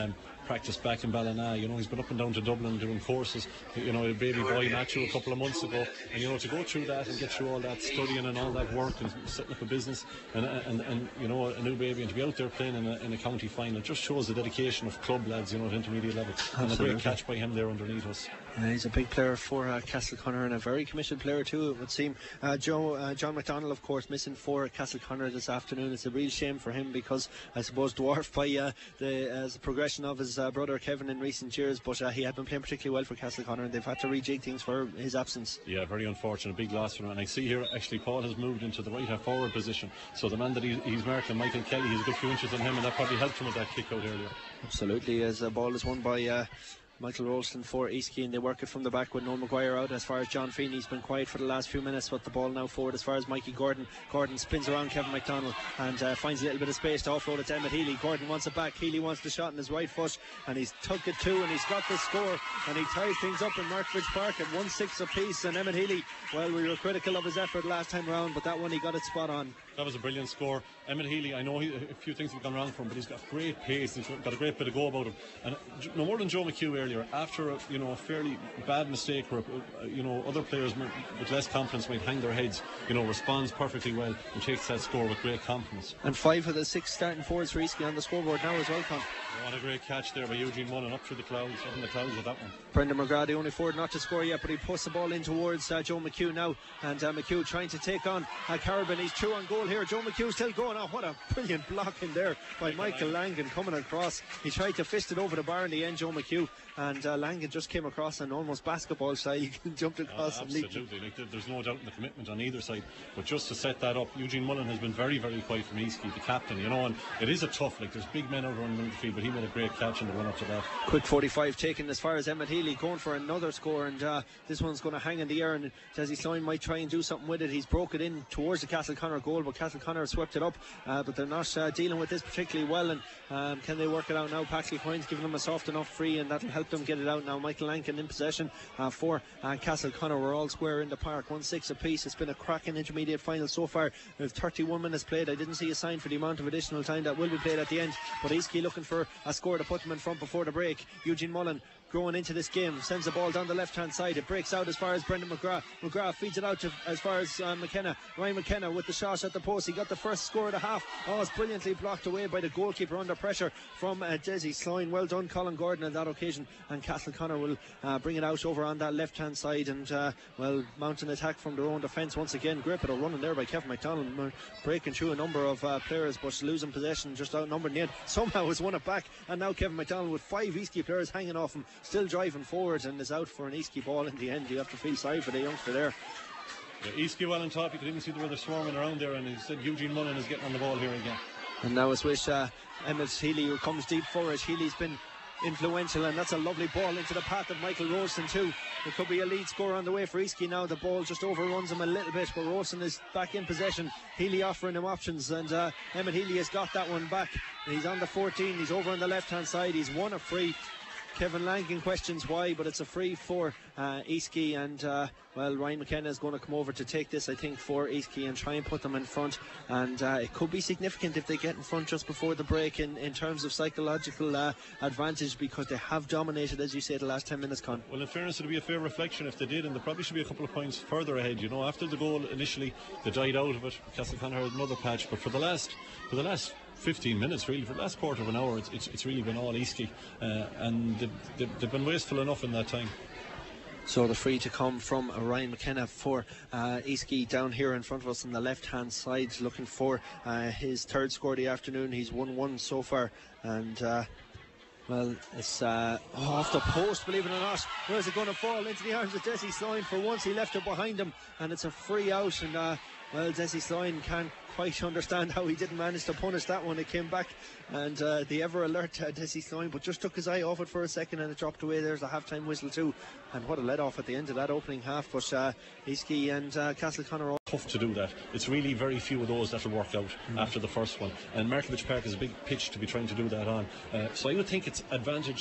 [SPEAKER 2] practice back in Ballina. You know, he's been up and down to Dublin doing courses. You know, a baby boy Matthew a couple of months ago, and you know, to go through that and get through all that studying and all that work and setting up a business and and, and you know, a new baby, and to be out there playing in a, in a county final just shows the dedication of club lads, you know, at intermediate level. Absolutely. And a great catch by him there underneath us.
[SPEAKER 1] Yeah, he's a big player for uh, Castleconor, and a very committed player too, it would seem. Uh, Joe uh, John McDonnell, of course, missing for Castleconor this afternoon. It's a real shame for him, because I suppose dwarfed by uh, the, uh, the progression of his uh, brother Kevin in recent years, but uh, he had been playing particularly well for Castleconor, and they've had to rejig things for his absence.
[SPEAKER 2] Yeah, very unfortunate, big loss for him. And I see here actually Paul has moved into the right half forward position, so the man that he, he's marking, Michael Kelly, he's a good few inches on him, and that probably helped him with that kick out earlier.
[SPEAKER 1] Absolutely, as the ball is won by uh, Michael Rolston for Eastkey, and they work it from the back with Noel Maguire out. As far as John Feeney's been quiet for the last few minutes, but the ball now forward as far as Mikey Gordon. Gordon spins around Kevin McDonnell and uh, finds a little bit of space to offload it to Emmett Healy. Gordon wants it back, Healy wants the shot in his right foot, and he's tugged it too, and he's got the score, and he ties things up in Markbridge Park at one six apiece. And Emmett Healy, well, we were critical of his effort last time round, but that one he got it spot on.
[SPEAKER 2] That was a brilliant score. Emmett Healy, I know he, a few things have gone wrong for him, but he's got great pace, he's got a great bit of go about him. And no more than Joe McHugh earlier, after a, you know, a fairly bad mistake where uh, you know, other players with less confidence might hang their heads, you know, responds perfectly well and takes that score with great confidence.
[SPEAKER 1] And five of the six starting forwards for Eastkey on the scoreboard now as well, Con.
[SPEAKER 2] What a great catch there by Eugene Mullen, up through the clouds, up in the clouds with that one.
[SPEAKER 1] Brendan McGrath, the only forward not to score yet, but he puts the ball in towards uh, Joe McHugh now, and uh, McHugh trying to take on uh, Carabin. He's true on goal here. Joe McHugh still going. Oh, what a brilliant block in there by Michael Langan coming across. He tried to fist it over the bar in the end, Joe McHugh, and uh, Langan just came across and almost basketball style he jumped across.
[SPEAKER 2] Uh,
[SPEAKER 1] and leaped.
[SPEAKER 2] absolutely, like, there's no doubt in the commitment on either side, but just to set that up, Eugene Mullen has been very, very quiet from Eastkey, the captain, you know, and it is a tough, like, there's big men out on the field, but he made a great catch in the run up to that.
[SPEAKER 1] Quick forty-five taken as far as Emmett Healy, going for another score, and uh, this one's going to hang in the air, and Desi Sloan might try and do something with it. He's broke it in towards the Castleconor goal, but Castleconor swept it up, uh, but they're not uh, dealing with this particularly well, and um, can they work it out now? Paxley Coyne's giving them a soft enough free, and that'll help them get it out now. Michael Lankin in possession uh, for uh, Castleconor. We're all square in the park, one six apiece. It's been a cracking intermediate final so far. We have thirty-one minutes played. I didn't see a sign for the amount of additional time that will be played at the end, but Eastkey looking for a score to put them in front before the break. Eugene Mullen growing into this game, sends the ball down the left hand side. It breaks out as far as Brendan McGrath. McGrath feeds it out to as far as uh, McKenna. Ryan McKenna with the shot at the post. He got the first score of the half. Oh, it's brilliantly blocked away by the goalkeeper under pressure from uh, Desi Sloan. Well done, Colin Gordon, on that occasion. And Castleconor will uh, bring it out over on that left hand side and uh, well, mount an attack from their own defence once again. Great bit of running there by Kevin McDonald, breaking through a number of uh, players, but losing possession, just outnumbered in the end. Somehow has won it back, and now Kevin McDonald with five Eastkey players hanging off him, still driving forward, and is out for an Eastkey ball in the end. You have to feel sorry for the youngster there.
[SPEAKER 2] Yeah, Eastkey well on top. You could even see the way they're swarming around there, and he said Eugene Mullen is getting on the ball here again. And
[SPEAKER 1] now it's with uh, Emmett Healy, who comes deep for it. Healy's been influential, and that's a lovely ball into the path of Michael Rolston too. It could be a lead score on the way for Eastkey now. The ball just overruns him a little bit, but Rolston is back in possession. Healy offering him options, and uh, Emmett Healy has got that one back. He's on the fourteen, he's over on the left hand side, he's won a free. Kevin Langan questions why, but it's a free for uh, Eastkey, and uh, well, Ryan McKenna is going to come over to take this, I think, for Eastkey and try and put them in front, and uh, it could be significant if they get in front just before the break in, in terms of psychological uh, advantage, because they have dominated, as you say, the last ten minutes, Con.
[SPEAKER 2] Well, in fairness, it would be a fair reflection if they did, and they probably should be a couple of points further ahead. You know, after the goal initially, they died out of it. Castleconor had another patch, but for the last for the last fifteen minutes, really, for the last quarter of an hour, it's, it's, it's really been all Eastkey, uh, and they've, they've, they've been wasteful enough in that time.
[SPEAKER 1] So the free to come from Ryan McKenna for uh, Eastkey down here in front of us on the left hand side, looking for uh, his third score of the afternoon. He's won one so far, and uh, well, it's uh, oh, off the post, believe it or not. Where's it going to fall? Into the arms of Desi Sloan. For once he left it behind him, and it's a free out, and uh, well, Desi Sloan can't quite understand how he didn't manage to punish that one. It came back, and uh, the ever alert uh, Desi Sloan, but just took his eye off it for a second, and it dropped away. There's a half-time whistle too, and what a let off at the end of that opening half. But uh, Eastkey and uh, Castleconor,
[SPEAKER 2] tough to do that. It's really very few of those that will work out mm. after the first one, and Markbridge Park is a big pitch to be trying to do that on, uh, so I would think it's advantage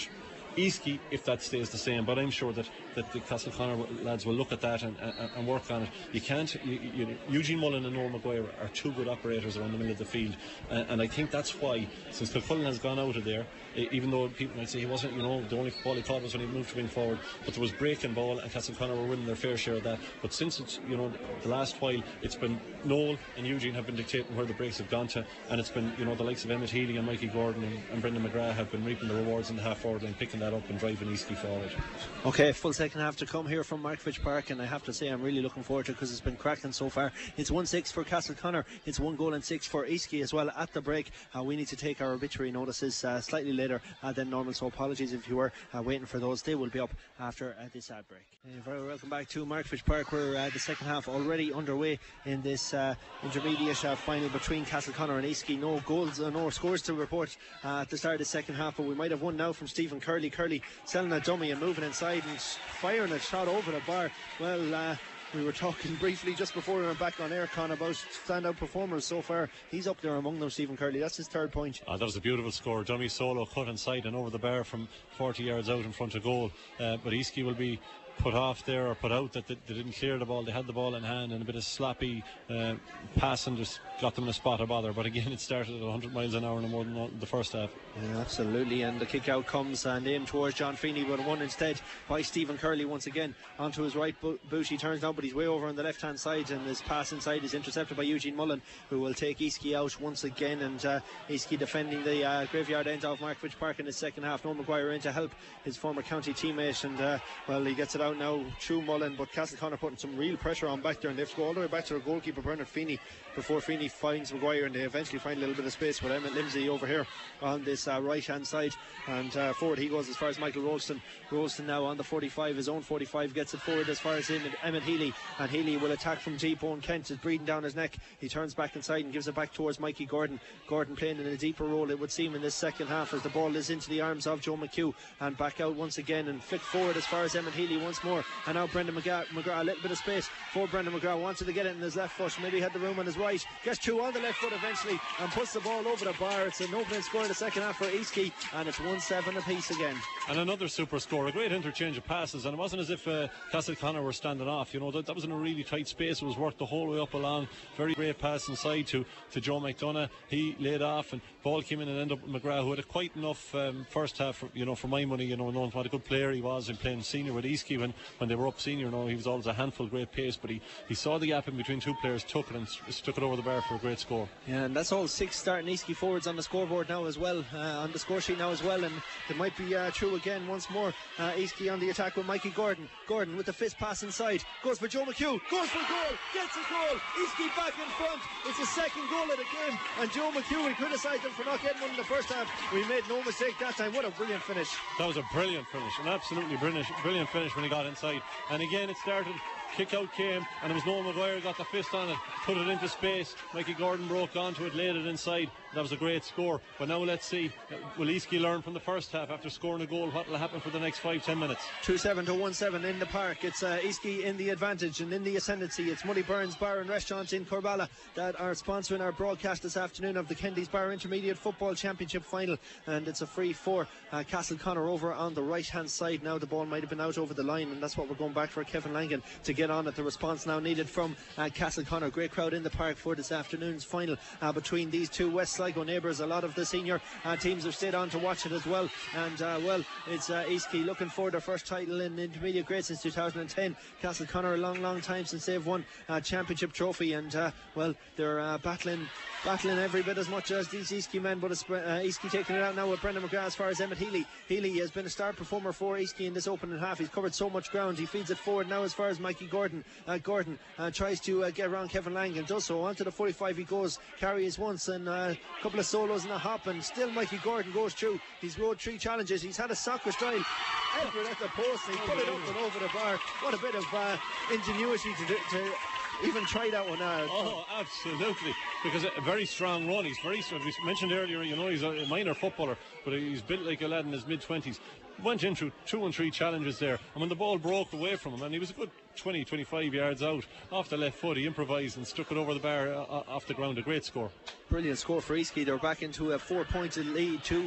[SPEAKER 2] Easky, if that stays the same, but I'm sure that, that the Castleconnor lads will look at that and, and, and work on it. You can't, you, you, Eugene Mullen and Noel Maguire are two good operators around the middle of the field, uh, and I think that's why, since Kilcullen has gone out of there, even though people might say he wasn't, you know, the only ball he caught was when he moved to wing forward, but there was breaking ball and Castleconnor were winning their fair share of that. But since it's, you know, the last while, it's been Noel and Eugene have been dictating where the breaks have gone to, and it's been, you know, the likes of Emmett Healy and Mikey Gordon and, and Brendan McGrath have been reaping the rewards in the half forward line, picking that up and driving Easky forward.
[SPEAKER 1] Okay, full second half to come here from Markievicz Park, and I have to say I'm really looking forward to it because it's been cracking so far. It's one six for Castleconnor, it's one goal and six for Easky as well at the break. Uh, we need to take our obituary notices uh, slightly later uh, than normal, so apologies if you were uh, waiting for those. They will be up after uh, this ad break. Uh, very welcome back to Markievicz Park, where uh, the second half already underway in this uh, intermediate uh, final between Castleconnor and Easky. No goals, uh, no scores to report uh, at the start of the second half, but we might have one now from Stephen Curley. Curley selling a dummy and moving inside and firing a shot over the bar. Well, uh, we were talking briefly just before we went back on air, Con, about standout performers so far. He's up there among them, Stephen Curley. That's his third point.
[SPEAKER 2] Oh, that was a beautiful score. Dummy solo cut inside and over the bar from forty yards out in front of goal. Uh, but Easky will be put off there, or put out, that they, they didn't clear the ball. They had the ball in hand, and a bit of sloppy uh, passing just got them in a spot of bother. But again, it started at one hundred miles an hour no more than the first half.
[SPEAKER 1] Yeah, absolutely. And the kick out comes and aimed towards John Feeney, but won instead by Stephen Curley once again onto his right boot. He turns now, but he's way over on the left hand side, and his pass inside is intercepted by Eugene Mullen, who will take Easky out once again. And uh, Easky defending the uh, graveyard end of Markievicz Park in the second half. Noel Maguire in to help his former county teammate, and uh, well, he gets it out now through Mullen, but Castleconnor putting some real pressure on back there, and they have to go all the way back to their goalkeeper Bernard Feeney before Feeney finds Maguire, and they eventually find a little bit of space with Emmett Limsey over here on this uh, right hand side, and uh, forward he goes as far as Michael Rolston. Rolston now on the forty-five, his own forty-five, gets it forward as far as Emmett, Emmett Healy, and Healy will attack from deep. Owen Kent is breathing down his neck. He turns back inside and gives it back towards Mikey Gordon. Gordon playing in a deeper role, it would seem, in this second half, as the ball is into the arms of Joe McHugh and back out once again and flick forward as far as Emmett Healy once more, and now Brendan McGrath, McGrath a little bit of space for Brendan McGrath, wanted to get it in his left foot, maybe had the room on his right, gets two on the left foot eventually and puts the ball over the bar. It's an opening score in the second half for Easky, and it's one seven apiece again.
[SPEAKER 2] And another super score, a great interchange of passes, and it wasn't as if uh, Castleconnor were standing off. You know, that, that was in a really tight space. It was worked the whole way up along. Very great pass inside to, to Joe McDonough. He laid off and ball came in and ended up with McGrath, who had a quite enough um, first half, for, you know, for my money, you know, knowing what a good player he was in playing senior with Easky when, when they were up senior. You know, he was always a handful, great pace, but he, he saw the gap in between two players, took it and stuck it over the bar for a great score.
[SPEAKER 1] Yeah, and that's all six starting Easky forwards on the scoreboard now as well, uh, on the score sheet now as well, and it might be uh, true again once more. uh, Easky on the attack with Mikey Gordon. Gordon with the fist pass inside, goes for Joe McHugh, goes for goal, gets a goal. Easky back in front. It's the second goal of the game, and Joe McHugh, we criticised him for not getting one in the first half. We made no mistake that time. What a brilliant finish.
[SPEAKER 2] That was a brilliant finish, an absolutely brilliant, brilliant finish when he got inside. And again, it started, kick out came, and it was Noel Maguire got the fist on it, put it into space. Mikey Gordon broke onto it, laid it inside. That was a great score. But now let's see, will Easky learn from the first half after scoring a goal? What will happen for the next five, ten minutes?
[SPEAKER 1] two seven to one seven in the park. It's uh, Easky in the advantage and in the ascendancy. It's Muddy Burns Bar and Restaurant in Corbala that are sponsoring our broadcast this afternoon of the Kendy's Bar Intermediate Football Championship Final, and it's a free for uh, Castleconnor over on the right hand side. Now the ball might have been out over the line, and that's what we're going back for Kevin Langan to get on it. The response now needed from uh, Castleconnor. Great crowd in the park for this afternoon's final uh, between these two West Sligo neighbours. A lot of the senior uh, teams have stayed on to watch it as well, and uh, well, it's uh, Easky looking for their first title in intermediate grade since two thousand ten. Castleconnor, a long long time since they've won a championship trophy, and uh, well, they're uh, battling battling every bit as much as these Easky men, but it's uh, Easky taking it out now with Brendan McGrath as far as Emmett Healy. Healy has been a star performer for Easky in this opening half. He's covered so much ground. He feeds it forward now as far as Mikey Gordon. Uh, Gordon uh, tries to uh, get around Kevin Lang and does so. Onto the forty-five he goes, carries once and uh, a couple of solos and a hop, and still Mikey Gordon goes through. He's rode three challenges. He's had a soccer style effort at the post, and he put it up and over the bar. What a bit of uh, ingenuity to, do, to even try that one out.
[SPEAKER 2] Oh, absolutely, because a very strong run. He's very strong. We mentioned earlier, you know, he's a minor footballer, but he's built like a lad in his mid twenties. Went in through two and three challenges there, and when the ball broke away from him, and he was a good twenty, twenty-five yards out off the left foot, he improvised and stuck it over the bar uh, off the ground. A great score.
[SPEAKER 1] Brilliant score for Easky. They're back into a four-pointed lead, two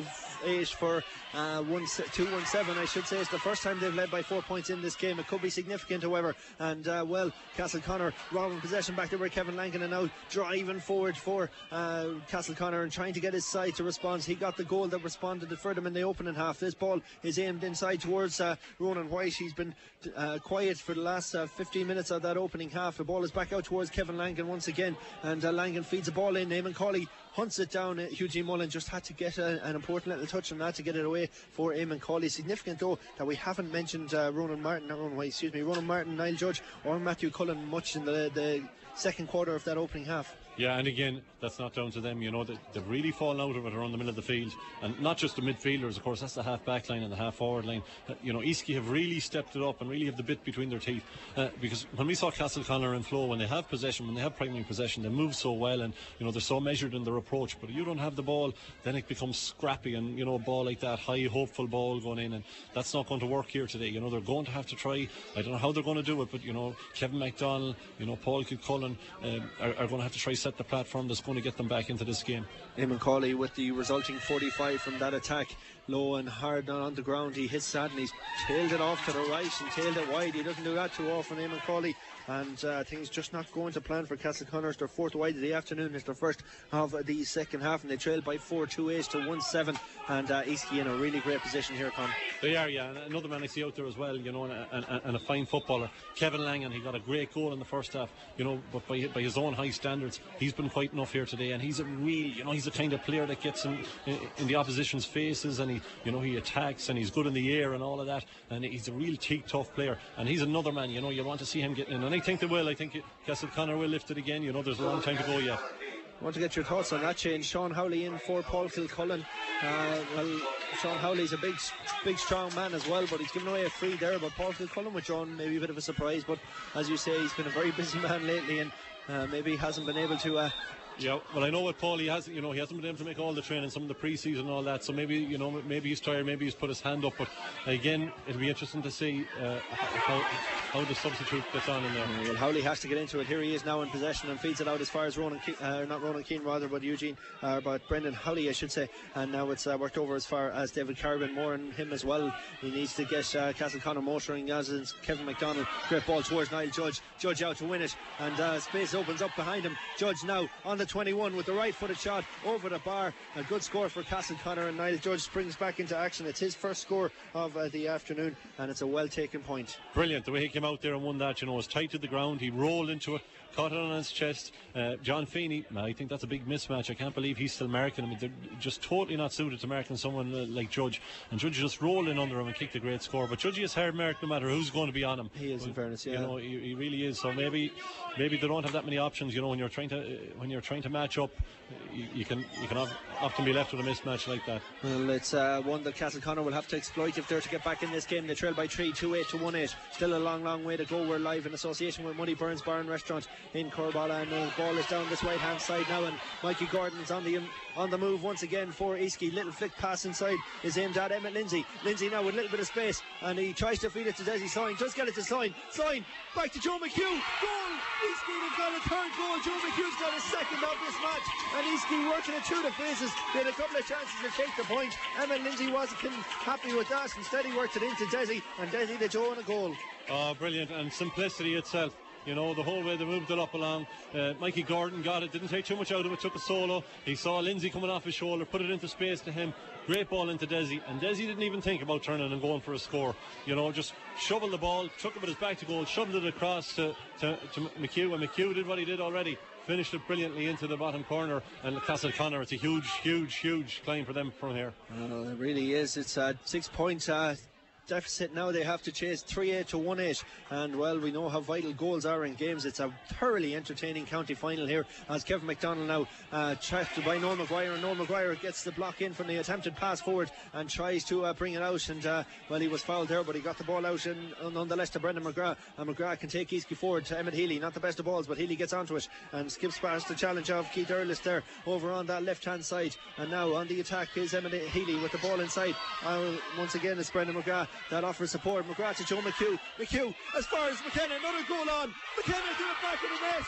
[SPEAKER 1] eight for uh, one, two one seven, I should say. It's the first time they've led by four points in this game. It could be significant, however. And, uh, well, Castleconnor robbing possession back there by Kevin Langan, and now driving forward for uh, Castleconnor and trying to get his side to respond. He got the goal that responded for them in the opening half. This ball is aimed inside towards uh, Ronan White. He's been uh, quiet for the last uh, fifteen minutes of that opening half. The ball is back out towards Kevin Langan once again, and uh, Langan feeds the ball in. Eamon Cawley hunts it down. uh, Eugene Mullen just had to get a, an important little touch on that to get it away for Eamon Cawley. Significant though that we haven't mentioned uh, Ronan Martin, not Ronan White, excuse me, Ronan Martin, Niall Judge or Matthew Cullen much in the, the second quarter of that opening half.
[SPEAKER 2] Yeah, and again, that's not down to them. You know, they, they've really fallen out of it around the middle of the field, and not just the midfielders, of course. That's the half back line and the half forward line. Uh, you know, Eastkey have really stepped it up and really have the bit between their teeth. Uh, because when we saw Castleconnor and Flow, when they have possession, when they have primary possession, they move so well, and you know they're so measured in their approach. But if you don't have the ball, then it becomes scrappy, and you know, a ball like that, high hopeful ball going in, and that's not going to work here today. You know, they're going to have to try. I don't know how they're going to do it, but you know, Kevin MacDonald, you know, Paul Kilcullen um, are, are going to have to try set the platform that's going to get them back into this game.
[SPEAKER 1] Eamon Cawley with the resulting forty-five from that attack, low and hard on, on the ground. He hits that and he's tailed it off to the right and tailed it wide. He doesn't do that too often, Eamon Cawley, and uh, things just not going to plan for Castleconnor. It's their fourth wide of the afternoon. It's their first of the second half, and they trail by four two eight to one seven, and uh, Eastkey in a really great position here, Con.
[SPEAKER 2] They are, yeah, and another man I see out there as well, you know, and, and, and a fine footballer, Kevin Langan. He got a great goal in the first half, you know, but by, by his own high standards, he's been quite enough here today, and he's a real, you know, he's the kind of player that gets in, in, in the opposition's faces, and he, you know, he attacks, and he's good in the air and all of that, and he's a real teak tough player, and he's another man, you know, you want to see him getting in, and I think they will. I think Castleconnor will lift it again. You know, there's a long time to go yet.
[SPEAKER 1] I want to get your thoughts on that change. Sean Howley in for Paul Kilcullen. Uh, well, Sean Howley's a big, big, strong man as well, but he's given away a free there. But Paul Kilcullen withdrawn, maybe a bit of a surprise. But as you say, he's been a very busy man lately, and uh, maybe he hasn't been able to. Uh,
[SPEAKER 2] Yeah, well, I know with Paul, he hasn't, you know, he hasn't been able to make all the training, some of the pre-season and all that. So maybe, you know, maybe he's tired, maybe he's put his hand up. But again, it'll be interesting to see uh, how, how the substitute gets on in there.
[SPEAKER 1] Uh, well, Howley has to get into it. Here he is now in possession and feeds it out as far as Ronan, Ke- uh, not Ronan Keane rather, but Eugene, uh, but Brendan Howley, I should say. And now it's uh, worked over as far as David Carbon, more on him as well. He needs to get uh, Castleconnor motoring, as is Kevin MacDonald. Great ball towards Niall Judge. Judge out to win it, and uh, space opens up behind him. Judge now on the twenty-one with the right footed shot over the bar. A good score for Castleconnor, and Niall Judge springs back into action. It's his first score of uh, the afternoon, and it's a well taken point.
[SPEAKER 2] Brilliant the way he came out there and won that. You know, it was tight to the ground, he rolled into it, caught it on his chest. uh, John Feeney, I think that's a big mismatch. I can't believe he's still marking him. I mean, they're just totally not suited to marking someone uh, like Judge, and Judge just rolled in under him and kicked a great score. But Judge is hard marked no matter who's going to be on him.
[SPEAKER 1] He is, in fairness, yeah.
[SPEAKER 2] You know, he, he really is. So maybe maybe they don't have that many options. You know, when you're trying to uh, when you're trying to match up, you, you can you can often be left with a mismatch like that.
[SPEAKER 1] Well, it's uh, one that Castleconnor will have to exploit if they're to get back in this game. They trail by three, two eight to one eight. Still a long, long way to go. We're live in association with Money Burns Bar and Restaurant in Corbala, and the ball is down this right hand side now, and Mikey Gordon's on the on the move once again for Eastkey. Little flick pass inside is aimed at Emmett Lindsay. Lindsay now with a little bit of space, and he tries to feed it to Desi Sloyne. Does get it to Sloyne. Sloyne back to Joe McHugh. Goal! Eastkey have got a third goal. Joe McHugh's got a second of this match, and Eastkey working it through the phases. They had a couple of chances to take the point. Emmett Lindsay wasn't happy with that. Instead he worked it into Desi, and Desi the Joe and a goal.
[SPEAKER 2] Oh, brilliant, and simplicity itself. You know, the whole way they moved it up along. uh, Mikey Gordon got it, didn't take too much out of it, took a solo. He saw Lindsay coming off his shoulder, put it into space to him. Great ball into Desi, and Desi didn't even think about turning and going for a score. You know, just shoveled the ball, took it with his back to goal, shoved it across to, to, to McHugh, and McHugh did what he did already. Finished it brilliantly into the bottom corner, and Castleconnor, it's a huge, huge, huge climb for them from here.
[SPEAKER 1] Well, it really is. It's a six point uh, deficit now. They have to chase three eight to one eight, and well, we know how vital goals are in games. It's a thoroughly entertaining county final here, as Kevin MacDonald now uh, trapped by Noel Maguire, and Noel Maguire gets the block in from the attempted pass forward and tries to uh, bring it out, and uh, well, he was fouled there, but he got the ball out, and uh, nonetheless to Brendan McGrath, and McGrath can take Eastkey forward to Emmett Healy. Not the best of balls, but Healy gets onto it and skips past the challenge of Keith Earlis there over on that left hand side, and now on the attack is Emmett Healy with the ball inside. Uh, once again it's Brendan McGrath that offers support. McGrath to Joe McHugh. McHugh as far as McKenna, another goal on. McKenna to the back of the net.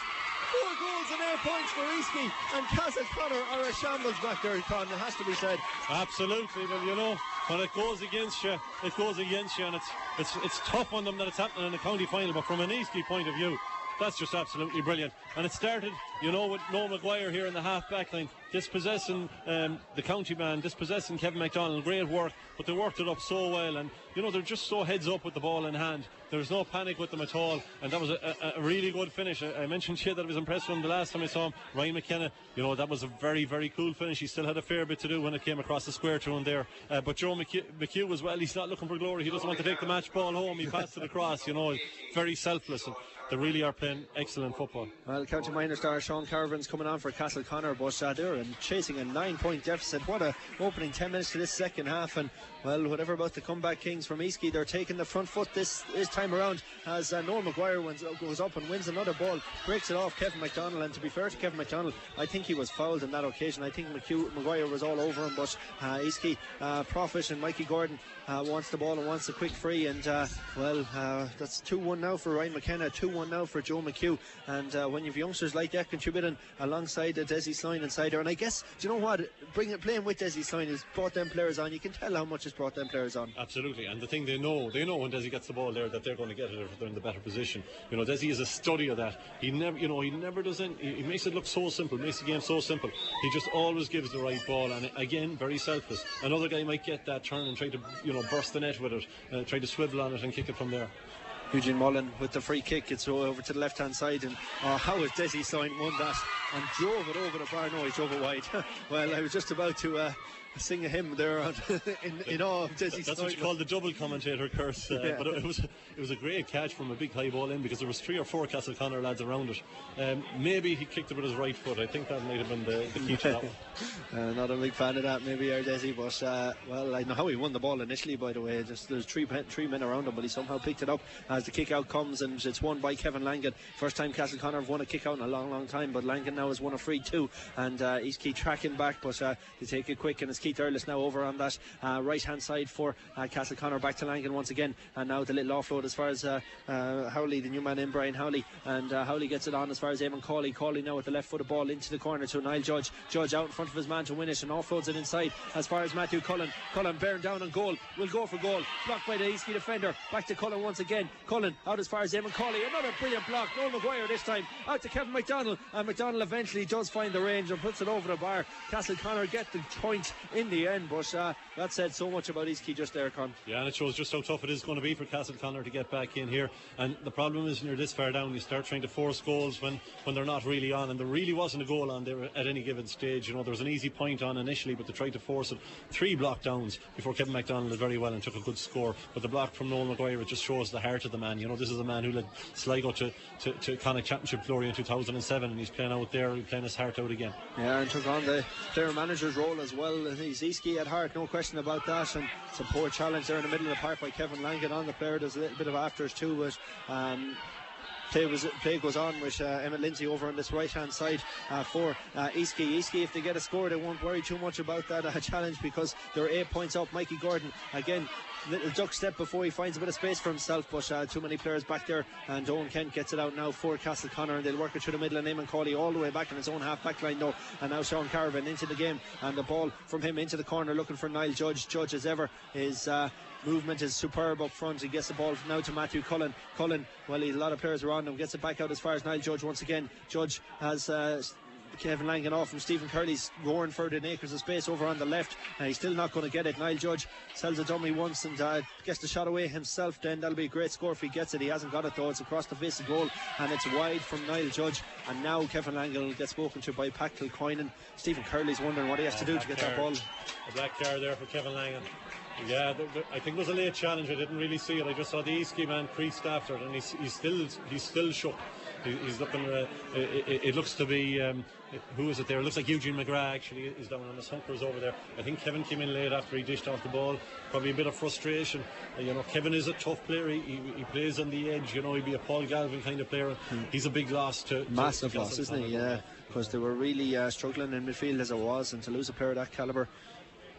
[SPEAKER 1] Four goals and eight points for Eastkey, and Castleconnor are a shambles back there, Con, it has to be said.
[SPEAKER 2] Absolutely, well, you know, when it goes against you, it goes against you, and it's it's it's tough on them that it's happening in the county final, but from an Eastkey point of view, that's just absolutely brilliant. And it started, you know, with Noel Maguire here in the half back line, dispossessing um, the county man, dispossessing Kevin MacDonald. Great work, but they worked it up so well, and you know, they're just so heads up with the ball in hand. There's no panic with them at all, and that was a, a, a really good finish. I, I mentioned to you that I was impressed with him the last time I saw him. Ryan McKenna, you know, that was a very, very cool finish. He still had a fair bit to do when it came across the square to him there. Uh, but Joe McHugh, McHugh as well, he's not looking for glory. He doesn't want to take the match ball home. He passed it across, you know, very selfless. And they really are playing excellent football.
[SPEAKER 1] Well, County Minor star Sean Caravan's coming on for Castleconnor, but uh, they're in chasing a nine-point deficit. What a opening ten minutes to this second half, and well, whatever about the comeback kings from Eastkey, they're taking the front foot this, this time around as uh, Noel Maguire wins, goes up and wins another ball, breaks it off Kevin MacDonald. And to be fair to Kevin MacDonald, I think he was fouled on that occasion. I think McHugh, Maguire was all over him, but uh, Eastkey uh, Profit and Mikey Gordon uh, wants the ball and wants a quick free, and uh, well, uh, that's two one now for Ryan McKenna, two one now for Joe McHugh. And uh, when you've youngsters like that contributing alongside uh, Desi Sloan inside there, and I guess, do you know what, bringing playing with Desi Sloan has brought them players on. You can tell how much it's brought them players on.
[SPEAKER 2] Absolutely, and the thing they know, they know when Desi gets the ball there that they're going to get it if they're in the better position. You know, Desi is a study of that. He never, you know, he never does any, he, he makes it look so simple, makes the game so simple. He just always gives the right ball, and again, very selfless. Another guy might get that turn and try to, you know, burst the net with it, uh, try to swivel on it and kick it from there.
[SPEAKER 1] Eugene Mullen with the free kick. It's over to the left hand side, and oh, how has Desi Sloan won that and drove it over the bar? No, he drove it wide. Well, I was just about to uh, sing a hymn there on, in, in awe of Desi Sloan.
[SPEAKER 2] That's what you call the double commentator curse. Uh,
[SPEAKER 1] yeah.
[SPEAKER 2] But it was it was a great catch from a big high ball in, because there was three or four Castleconnor lads around it. Um, maybe he kicked it with his right foot. I think that might have been the, the key to that one.
[SPEAKER 1] Uh, not a big fan of that, maybe, our Desi, but uh, well, I know how he won the ball initially, by the way. Just there's three three men around him, but he somehow picked it up as the kick out comes, and it's won by Kevin Langan. First time Castleconnor have won a kick out in a long, long time, but Langan now has won a free two, and uh, he's Keith tracking back, but uh, they take it quick, and it's Keith Earlis now over on that uh, right hand side for uh, Castleconnor. Back to Langan once again, and now the little offload as far as uh, uh, Howley, the new man in, Brian Howley, and uh, Howley gets it on as far as Eamon Cawley. Cawley now with the left footed ball into the corner to Niall Judge. Judge out in front of his man to win it, and offloads it inside as far as Matthew Cullen. Cullen bearing down on goal, will go for goal, blocked by the Eastkey defender. Back to Cullen once again. Cullen out as far as Eamon Cawley. Another brilliant block. Noel Maguire this time out to Kevin MacDonald, and MacDonald eventually does find the range and puts it over the bar. Castleconnor get the point in the end, but uh, that said so much about Eastkey just there, Con.
[SPEAKER 2] Yeah, and it shows just how tough it is going to be for Castleconnor to get back in here. And the problem is, when you're this far down, you start trying to force goals when, when they're not really on, and there really wasn't a goal on there at any given stage. You know, there was an easy point on initially, but they tried to force it. Three block downs before Kevin MacDonald did very well and took a good score. But the block from Noel Maguire, it just shows the heart of the man. You know, this is a man who led Sligo to, to, to Connacht Championship glory in two thousand seven, and he's playing out there, he's playing his heart out again.
[SPEAKER 1] Yeah, and took on the player manager's role as well. He's Eastkey at heart, no question about that. And it's a poor challenge there in the middle of the park by Kevin Langan on the player. There's a little bit of afters too, but um, Play, was, play goes on with uh, Emmett Lindsay over on this right hand side uh, for uh, Eastkey. Eastkey, if they get a score, they won't worry too much about that uh, challenge, because they're eight points up. Mikey Gordon again, little duck step before he finds a bit of space for himself, but uh, too many players back there, and Owen Kent gets it out now for Castleconnor, and they'll work it through the middle, and Eamon Cawley all the way back in his own half back line though, and now Sean Caravan into the game, and the ball from him into the corner looking for Niall Judge. Judge as ever is uh, movement is superb up front. He gets the ball now to Matthew Cullen. Cullen, well, he's a lot of players around him, gets it back out as far as Niall Judge once again. Judge has uh, Kevin Langan off from Stephen Curley's roaring for the acres of space over on the left. Uh, he's still not going to get it. Niall Judge sells a dummy once and uh, gets the shot away himself. Then that'll be a great score if he gets it. He hasn't got it though. It's across the face of goal, and it's wide from Niall Judge. And now Kevin Langan will get spoken to by Pat Kilcoyne. Stephen Curley's wondering what he has oh, to do to get card. that ball.
[SPEAKER 2] A black card there for Kevin Langan. Yeah, the, the, I think it was a late challenge. I didn't really see it. I just saw the Eastkey man creased after it, and he's, he's still he's still shook. He, he's looking. Uh, it, it, it looks to be um, who is it there? It looks like Eugene McGrath actually is down on his hunkers over there. I think Kevin came in late after he dished off the ball. Probably a bit of frustration. Uh, you know, Kevin is a tough player. He, he, he plays on the edge. You know, he'd be a Paul Galvin kind of player. Hmm. He's a big loss to
[SPEAKER 1] massive
[SPEAKER 2] to, to
[SPEAKER 1] loss, isn't he? Yeah, because they were really uh, struggling in midfield as it was, and to lose a player of that calibre.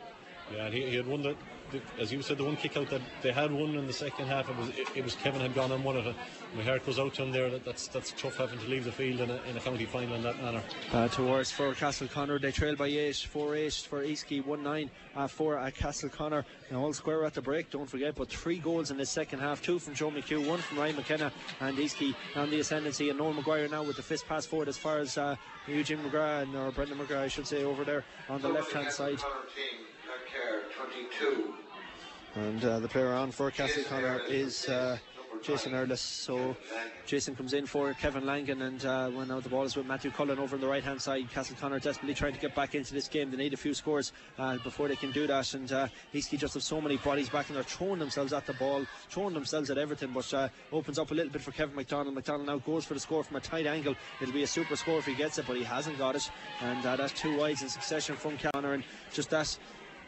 [SPEAKER 2] Yeah, and he, he had won the, the, as you said, the one kick out that they had won in the second half. It was it, it was Kevin had gone on one of it. My heart goes out to him there. That, that's that's tough having to leave the field in a, in a county final in that manner.
[SPEAKER 1] Uh, towards for Castleconnor, they trail by eight, four eight for Eastleigh, one nine uh, for uh, Castleconnor. Now all square at the break, don't forget, but three goals in the second half, two from Joe McHugh, one from Ryan McKenna, and Eastleigh on the ascendancy, and Noel Maguire now with the fist pass forward as far as uh, Eugene McGrath, or Brendan McGrath I should say, over there on the left hand side. And uh, the player on for Castleconnor is uh, Jason Earlis. So Jason comes in for Kevin Langan, and uh, when now the ball is with Matthew Cullen over on the right hand side. Castleconnor desperately trying to get back into this game. They need a few scores uh, before they can do that, and uh, Eastleigh just have so many bodies back, and they're throwing themselves at the ball, throwing themselves at everything, but uh, opens up a little bit for Kevin McDonald. McDonald now goes for the score from a tight angle. It'll be a super score if he gets it, but he hasn't got it, and uh, that's two wides in succession from Castleconnor, and just that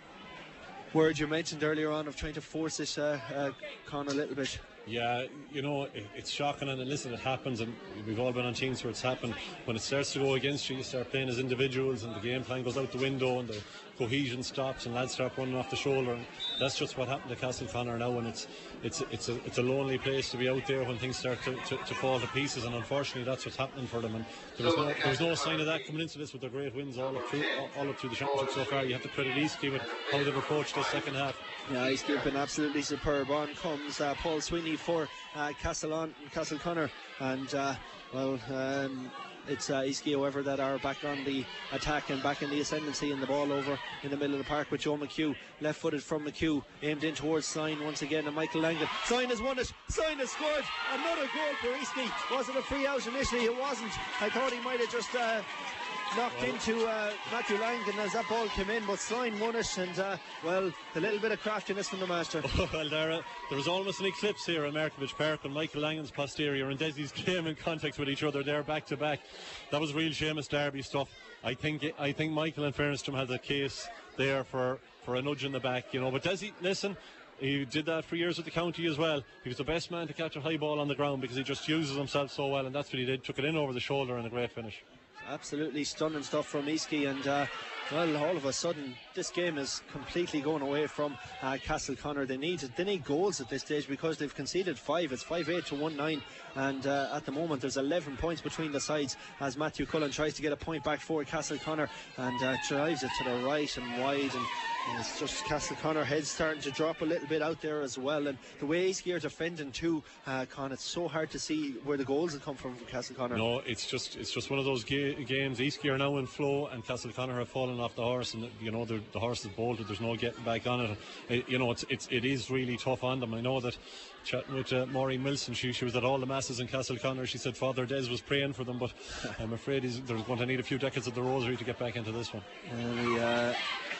[SPEAKER 1] word you mentioned earlier on of trying to force this uh, uh, Con a little bit.
[SPEAKER 2] Yeah, you know, it, it's shocking, and listen, it happens, and we've all been on teams where it's happened. When it starts to go against you, you start playing as individuals, and the game plan goes out the window, and the cohesion stops, and lads start running off the shoulder. And that's just what happened to Castleconnor now, and it's it's it's a it's a lonely place to be out there when things start to, to, to fall to pieces, and unfortunately that's what's happening for them. And there was no there was no sign of that coming into this with their great wins all up through all, all up through the championship so far. You have to credit Eastleigh with how they've approached this second half.
[SPEAKER 1] Yeah, Eastleigh have been absolutely superb. On comes uh, Paul Sweeney for uh, Castleon, Castleconnor, and uh, well, um, it's uh, Eastleigh, however, that are back on the attack and back in the ascendancy, and the ball over in the middle of the park with Joe McHugh, left footed from McHugh, aimed in towards Sign once again, and Michael Langan. Sign has won it, Sign has scored another goal for Eastleigh. Was it a free out initially? It wasn't. I thought he might have just uh, knocked well, into uh, Matthew Langan as that ball came in, but Sign won it, and uh, well, a little bit of craftiness from the master.
[SPEAKER 2] Well, there, uh, there was almost an eclipse here in Markievicz Park when Michael Langan's posterior and Desi's came in contact with each other there back to back. That was real Seamus Derby stuff. I think I think Michael, in fairness to him, had a case there for, for a nudge in the back, you know. But Desi, listen, he did that for years with the county as well. He was the best man to catch a high ball on the ground because he just uses himself so well, and that's what he did. Took it in over the shoulder and a great finish.
[SPEAKER 1] Absolutely stunning stuff from Eastleigh, and uh, well, all of a sudden this game is completely going away from uh, Castleconnor. They need they need goals at this stage because they've conceded five. It's five eight to one nine, and uh, at the moment there's eleven points between the sides as Matthew Cullen tries to get a point back for Castleconnor, and uh, drives it to the right and wide, and And it's just Castleconnor heads starting to drop a little bit out there as well. And the way Eastleigh are defending too, uh, Con, it's so hard to see where the goals have come from for Castleconnor.
[SPEAKER 2] No, it's just it's just one of those ga- games. Eastleigh are now in flow, and Castleconnor have fallen off the horse, and you know the horse is bolted. There's no getting back on it. it you know, it's it's it is really tough on them. I know that. Chatting with uh, Maureen Milson, she, she was at all the masses in Castleconnor. She said Father Des was praying for them, but I'm afraid he's, they're going to need a few decades of the rosary to get back into this one.
[SPEAKER 1] And the, uh,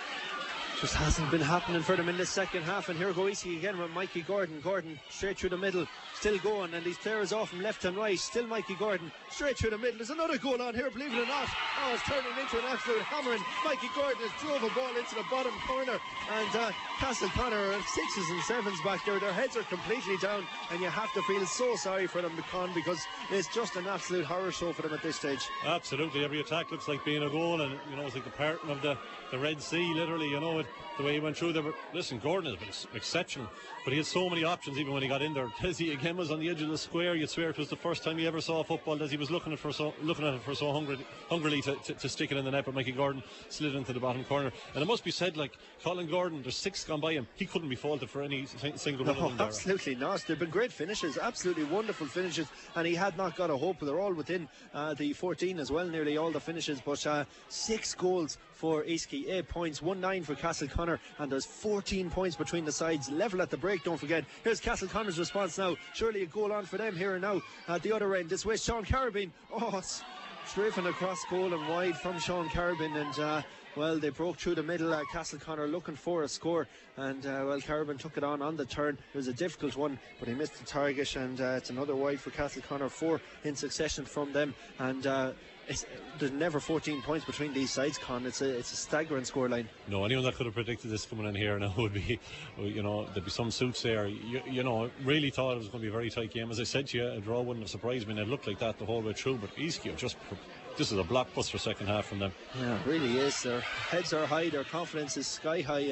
[SPEAKER 1] just hasn't been happening for them in the second half, and here go Eastleigh again with Mikey Gordon. Gordon straight through the middle, still going, and these players off from left and right. Still Mikey Gordon straight through the middle. There's another goal on here, believe it or not. Oh, it's turning into an absolute hammering. Mikey Gordon has drove a ball into the bottom corner, and uh, Castleconnor are sixes and sevens back there. Their heads are completely down, and you have to feel so sorry for them, Con, because it's just an absolute horror show for them at this stage.
[SPEAKER 2] Absolutely, every attack looks like being a goal, and you know, it's like the parting of the, the Red Sea, literally, you know, it, the way he went through there. Listen, Gordon has been exceptional, but he had so many options even when he got in there. Desi again was on the edge of the square. You'd swear it was the first time he ever saw football. Desi was looking at, for so, looking at it for so hungry, hungrily to, to, to stick it in the net, but Mikey Gordon slid into the bottom corner. And it must be said, like, Colin Gordon, there's six gone by him. He couldn't be faulted for any single
[SPEAKER 1] no,
[SPEAKER 2] one of them there.
[SPEAKER 1] Absolutely not. They've been great finishes, absolutely wonderful finishes, and he had not got a hope. They're all within uh, the fourteen as well, nearly all the finishes, but uh, six goals for Eastleigh, eight points, one nine for Castleconnor, and there's fourteen points between the sides, level at the break, don't forget. Here's Castleconnor's response now. Surely a goal on for them here and now at the other end. This way, Sean Carabin. Oh, it's strafing across goal and wide from Sean Carabin, and uh, well, they broke through the middle. uh, Castleconnor looking for a score, and uh, well, Carabin took it on on the turn. It was a difficult one, but he missed the target, and uh, it's another wide for Castleconnor, four in succession from them, and uh, It's, there's never fourteen points between these sides, Con. It's a it's a staggering scoreline.
[SPEAKER 2] No, anyone that could have predicted this coming in here now would be, you know, there'd be some suits there. You, you know, really thought it was going to be a very tight game. As I said to you, a draw wouldn't have surprised me, and it looked like that the whole way through. But Eastleigh just, this is a blockbuster second half from them.
[SPEAKER 1] Yeah, it really is. Their heads are high, their confidence is sky high, and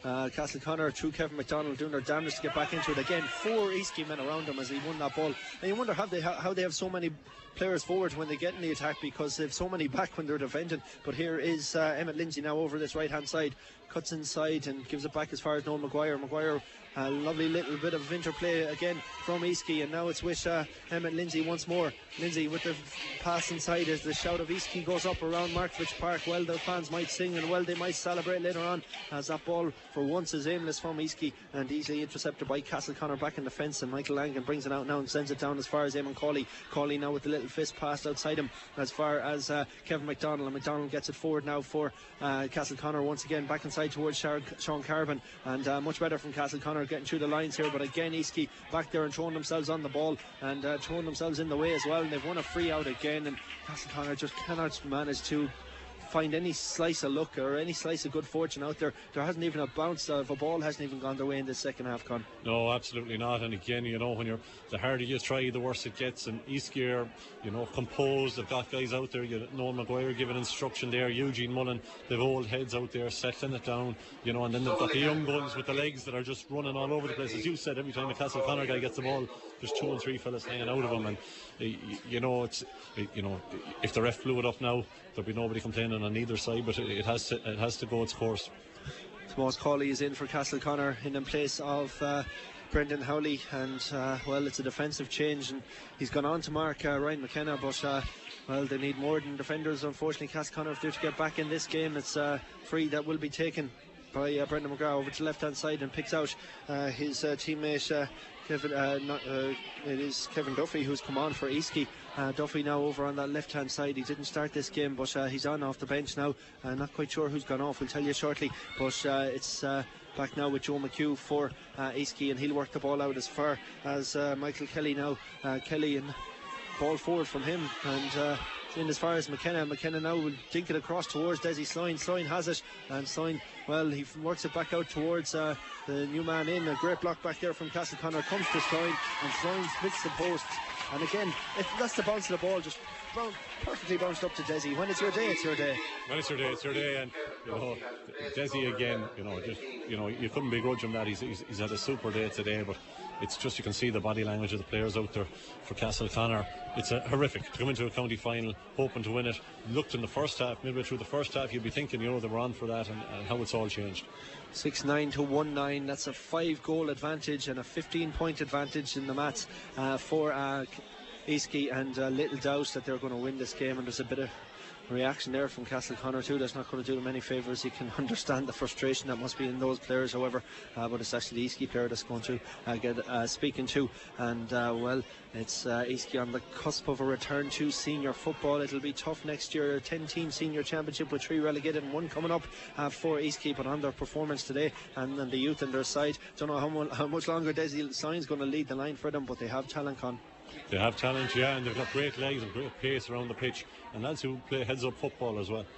[SPEAKER 1] Uh, Castleconnor through Kevin McDonald doing their damage to get back into it again. Four Eastleigh men around him as he won that ball. And you wonder how they how, how they have so many players forward when they get in the attack, because they have so many back when they're defending. But here is uh, Emmett Lindsay now over this right hand side, cuts inside and gives it back as far as Noel Maguire. Maguire, a lovely little bit of interplay again from Eastleigh, and now it's with uh, Emmett Lindsay once more. Lindsay with the pass inside as the shout of Eastleigh goes up around Markovich Park. Well, the fans might sing and well they might celebrate later on, as that ball for once is aimless from Eastleigh and easily intercepted by Castleconnor back in the fence, and Michael Langan brings it out now and sends it down as far as Eamon Cawley. Cawley now with the little fist passed outside him as far as uh, Kevin McDonald, and McDonald gets it forward now for uh, Castleconnor once again back inside towards Sean, Sean Carbon, and uh, much better from Castleconnor getting through the lines here, but again Eastleigh back there and throwing themselves on the ball and uh, throwing themselves in the way as well, and they've won a free out again, and Castleconnor just cannot manage to find any slice of luck or any slice of good fortune out there. There hasn't even a bounce of a ball hasn't even gone their way in the second half, Con.
[SPEAKER 2] No, absolutely not. And again, you know, when you're the harder you try, the worse it gets. And Eastleigh are, you know, composed. They've got guys out there. You know, Noel Maguire giving instruction there. Eugene Mullen, they've old heads out there settling it down. You know, and then they've got the young guns with the legs that are just running all over the place. As you said, every time the Castleconnor guy gets the ball, there's two and three fellas hanging out of him. And you know, it's you know, if the ref blew it up now, there'd be nobody complaining on either side. But it has to it has to go its course.
[SPEAKER 1] Tomas Cawley is in for Castleconnor in in place of uh, Brendan Howley, and uh, well, it's a defensive change, and he's gone on to mark uh, Ryan McKenna, but uh, well, they need more than defenders, unfortunately. Castleconnor, if they're to get back in this game, it's uh, free that will be taken by uh, Brendan McGrath over to the left hand side and picks out uh, his uh, teammate uh, Kevin, uh, not, uh, it is Kevin Duffy who's come on for Eastleigh. Uh, Duffy now over on that left hand side. He didn't start this game, but uh, he's on off the bench now. Uh, not quite sure who's gone off, we'll tell you shortly, but uh, it's uh, back now with Joe McHugh for uh, Eastleigh, and he'll work the ball out as far as uh, Michael Kelly now. uh, Kelly and ball forward from him, and uh, in as far as McKenna. McKenna now will dink it across towards Desi Sloyne. Sloyne has it, and Sloyne, well, he works it back out towards uh, the new man in. A great block back there from Castleconnor comes to Sloyne, and Sloyne splits the post. And again, if that's the bounce of the ball, just bound, perfectly bounced up to Desi. When it's your day, it's your day.
[SPEAKER 2] When it's your day, it's your day. And you know, Desi again, you know, just you know, you couldn't begrudge him that. He's, he's he's had a super day today, but it's just, you can see the body language of the players out there for Castleconnor. It's a horrific to come into a county final hoping to win it. Looked in the first half, midway through the first half, you'd be thinking, you know, they were on for that, and, and how it's all changed.
[SPEAKER 1] six nine to one nine. That's a five goal advantage and a fifteen point advantage in the mats uh, for uh, Eastleigh, and uh, little doubt that they're going to win this game. And there's a bit of reaction there from Castleconnor too. That's not going to do them any favours. You can understand the frustration that must be in those players, however, uh, but it's actually the Eastleigh player that's going to uh, get uh, speaking to. And uh, well, it's uh, Eastleigh on the cusp of a return to senior football. It'll be tough next year. A ten team senior championship with three relegated and one coming up uh, for Eastleigh, but on their performance today and, and the youth on their side, don't know how, mu how much longer Desi Sloyne's going to lead the line for them, but they have talent, Con.
[SPEAKER 2] They have talent, yeah, and they've got great legs and great pace around the pitch, and lads who play heads up football as well.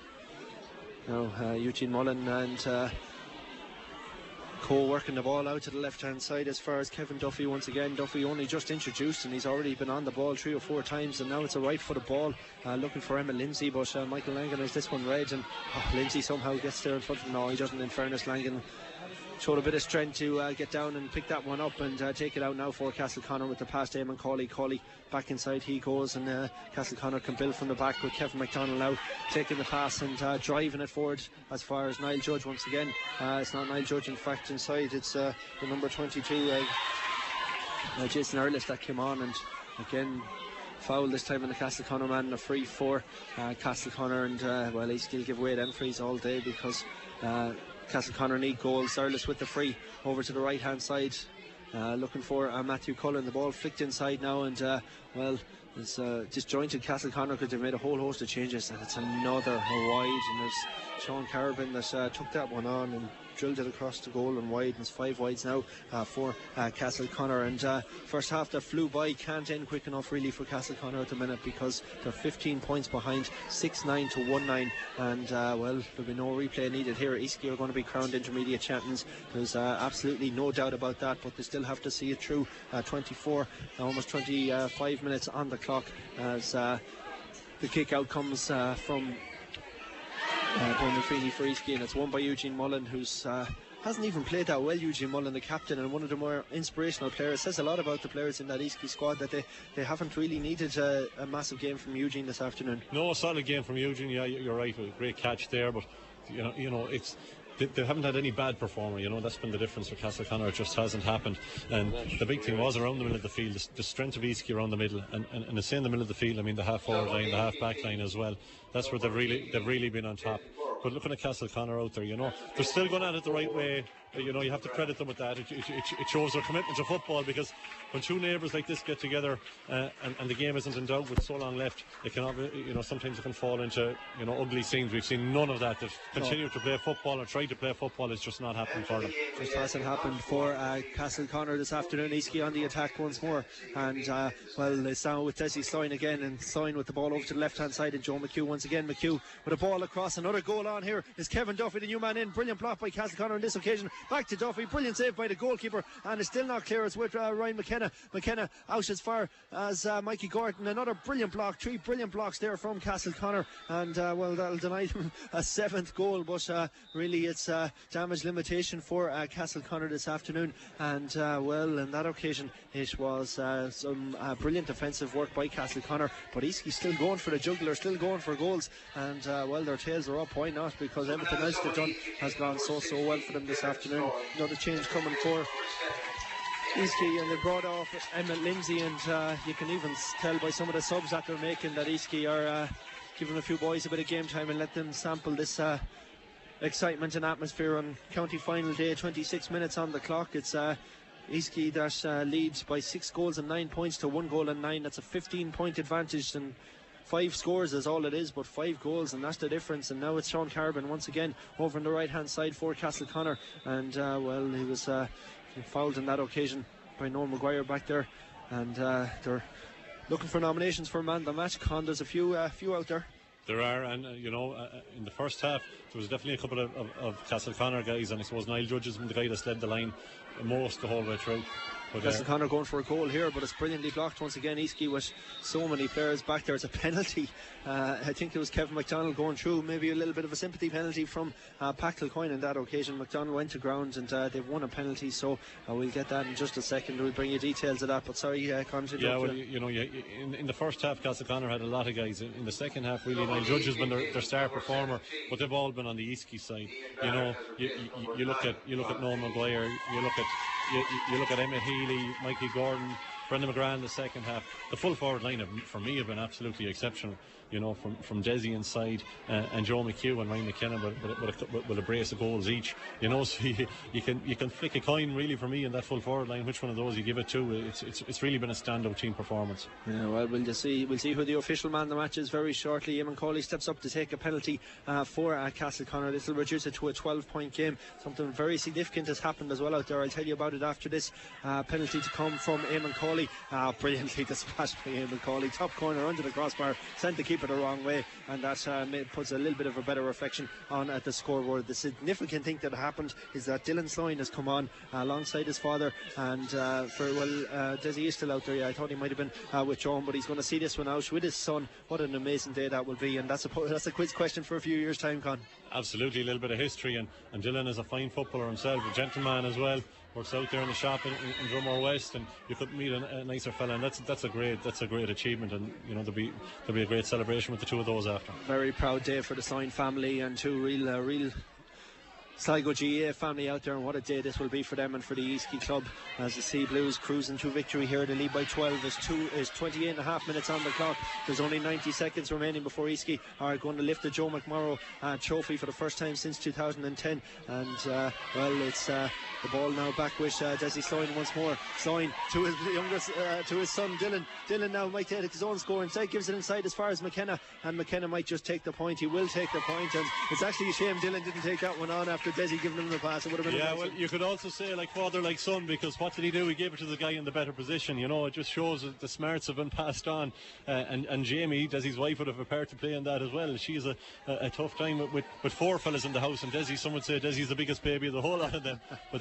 [SPEAKER 1] Now uh, Eugene Mullen and uh, Co working the ball out to the left hand side as far as Kevin Duffy once again. Duffy only just introduced, and he's already been on the ball three or four times, and now it's a right footed ball uh, looking for Emma Lindsay, but uh, Michael Langan has this one read, and oh, Lindsay somehow gets there in front of him. No, he doesn't, in fairness. Langan showed a bit of strength to uh, get down and pick that one up and uh, take it out now for Castleconnor with the pass to Eamon Cawley. Cawley back inside he goes, and uh, Castleconnor can build from the back with Kevin McDonald now taking the pass and uh, driving it forward as far as Niall Judge once again. Uh, it's not Niall Judge in fact inside, it's uh, the number twenty-two uh, uh, Jason Earliff that came on, and again foul this time in the Castleconnor man, and a free for uh, Castleconnor, and uh, well, he still give away them frees all day because uh, Castleconnor need goals. Earliss with the free over to the right hand side, uh, looking for uh, Matthew Cullen. The ball flicked inside now, and uh, well, it's uh, disjointed Castleconnor because they've made a whole host of changes, and it's another wide, and there's Sean Carbon that uh, took that one on and drilled it across the goal and wide, and it's five wides now uh, for uh, Castleconnor. And uh, first half that flew by, can't end quick enough really for Castleconnor at the minute because they're fifteen points behind, six nine to one nine, and uh, well, there'll be no replay needed here. Eastleigh are going to be crowned intermediate champions, there's uh, absolutely no doubt about that, but they still have to see it through. uh, twenty-four, almost twenty-five minutes on the clock as uh, the kick out comes uh, from Uh, Brendan Feeney for Eastleigh, and it's won by Eugene Mullen, who's uh, hasn't even played that well, Eugene Mullen, the captain and one of the more inspirational players. Says a lot about the players in that Eastleigh squad that they, they haven't really needed a, a massive game from Eugene this afternoon.
[SPEAKER 2] No, a solid game from Eugene. Yeah, you're right. A great catch there, but you know, you know, it's. They, they haven't had any bad performer, you know, that's been the difference for Castleconnor. It just hasn't happened. And the big thing was around the middle of the field, the, the strength of Eastleigh around the middle, and, and, and it's in the middle of the field, I mean the half forward line, the half back line as well. That's where they've really they've really been on top. But looking at Castleconnor out there, you know, they're still going at it the right way. You know, you have to credit them with that. It, it, it shows their commitment to football, because when two neighbours like this get together uh, and, and the game isn't in doubt with so long left, it can, you know, sometimes it can fall into, you know, ugly scenes. We've seen none of that. They've continued no. to play football or tried to play football. It's just not happened for them.
[SPEAKER 1] Just hasn't happened for uh, Castleconnor this afternoon. Eastleigh on the attack once more, and uh, well, it's now with Desi Sloyne again, and Sloyne with the ball over to the left hand side, and Joe McHugh once again. McHugh with a ball across. Another goal on here is Kevin Duffy, the new man in. Brilliant block by Castleconnor on this occasion. Back to Duffy. Brilliant save by the goalkeeper, and it's still not clear. It's with uh, Ryan McKenna. McKenna out as far as uh, Mikey Gordon. Another brilliant block. Three brilliant blocks there from Castleconnor, and uh, well, that'll deny them a seventh goal, but uh, really it's uh, damage limitation for uh, Castleconnor this afternoon. And uh, well, on that occasion it was uh, some uh, brilliant defensive work by Castleconnor, but Eastleigh still going for the jugular, still going for goals, and uh, well, their tails are up. Why not? Because everything else they've done has gone so so well for them this afternoon. Another change coming for Eastleigh, and they brought off Emmett Lindsay, and uh, you can even tell by some of the subs that they're making that Eastleigh are uh, giving a few boys a bit of game time and let them sample this uh, excitement and atmosphere on county final day. Twenty-six minutes on the clock. It's uh, Eastleigh that uh, leads by six goals and nine points to one goal and nine. That's a fifteen point advantage, and five scores is all it is, but five goals, and that's the difference. And now it's Sean Carbon once again over on the right hand side for Castleconnor, and uh, well, he was uh, fouled on that occasion by Noel Maguire back there, and uh, they're looking for nominations for man of the match. Con, there's a few uh, few out there.
[SPEAKER 2] There are, and uh, you know, uh, in the first half there was definitely a couple of, of, of Castleconnor guys, and I suppose Niall Judge has been the guy that's led the line most the whole way through.
[SPEAKER 1] Castleconnor going for a goal here, but it's brilliantly blocked once again. Eastleigh with so many players back there. It's a penalty. Uh, I think it was Kevin McDonald going through. Maybe a little bit of a sympathy penalty from uh, Pat Kilcoyne on that occasion. McDonald went to ground, and uh, they've won a penalty. So uh, we'll get that in just a second. We'll bring you details of that. But sorry, uh, continue.
[SPEAKER 2] Yeah, well, you, you know, you, in, in the first half, Castleconnor had a lot of guys. In, in the second half, really, Niall Judge has been their, their star performer, but they've all been on the Eastleigh side. You know, you, you, you look at you look at Noel Maguire. You look at You, you look at Emmett Healy, Mikey Gordon, Brendan McGrath in the second half. The full forward line have, for me, have been absolutely exceptional. You know, from from Desi inside uh, and Joe McHugh and Ryan McKenna with, with, with, a, with a brace of goals each. You know, so you, you can you can flick a coin really for me in that full forward line. Which one of those you give it to? It's it's, it's really been a standout team performance.
[SPEAKER 1] Yeah, well, we'll just see we'll see who the official man of the match is very shortly. Eamon Cawley steps up to take a penalty uh, for uh, Castleconnor. This will reduce it to a twelve point game. Something very significant has happened as well out there. I'll tell you about it after this. Uh, penalty to come from Eamon Cawley. Uh, brilliantly dispatched by Eamon Cawley. Top corner under the crossbar, sent the keeper the wrong way, and that uh, puts a little bit of a better reflection on at the scoreboard. The significant thing that happened is that Dylan Sloyne has come on uh, alongside his father, and uh, for well, uh, Desi is still out there. Yeah, I thought he might have been uh, with John, but he's going to see this one out with his son. What an amazing day that will be, and that's a that's a quiz question for a few years' time, Con.
[SPEAKER 2] Absolutely, a little bit of history, and, and Dylan is a fine footballer himself, a gentleman as well. Works out there in the shop in, in, in Drumore West, and you couldn't meet a, a nicer fella, and that's that's a great that's a great achievement, and you know there'll be there'll be a great celebration with the two of those after.
[SPEAKER 1] Very proud day for the Sloyne family, and two real uh, real Sligo G A A family out there, and what a day this will be for them and for the Eastleigh club as the Sea Blues cruising to victory here. They lead by twelve. Is two is twenty-eight and a half minutes on the clock. There's only ninety seconds remaining before Eastleigh are going to lift the Joe McMorrow uh, trophy for the first time since two thousand ten, and uh, well, it's uh, the ball now back with uh, Desi Sloyne once more. Sloyne to his youngest uh, to his son Dylan. Dylan now might take his own score inside, gives it inside as far as McKenna, and McKenna might just take the point. He will take the point, and it's actually a shame Dylan didn't take that one on after Desi giving him the pass. It would have been
[SPEAKER 2] yeah,
[SPEAKER 1] amazing.
[SPEAKER 2] well, you could also say like father, like son, because what did he do? He gave it to the guy in the better position. You know, it just shows that the smarts have been passed on. Uh, and and Jamie, Desi's wife, would have a part to play in that as well. She's a, a, a tough time with, with, with four fellas in the house, and Desi, some would say Desi's the biggest baby of the whole lot of them. But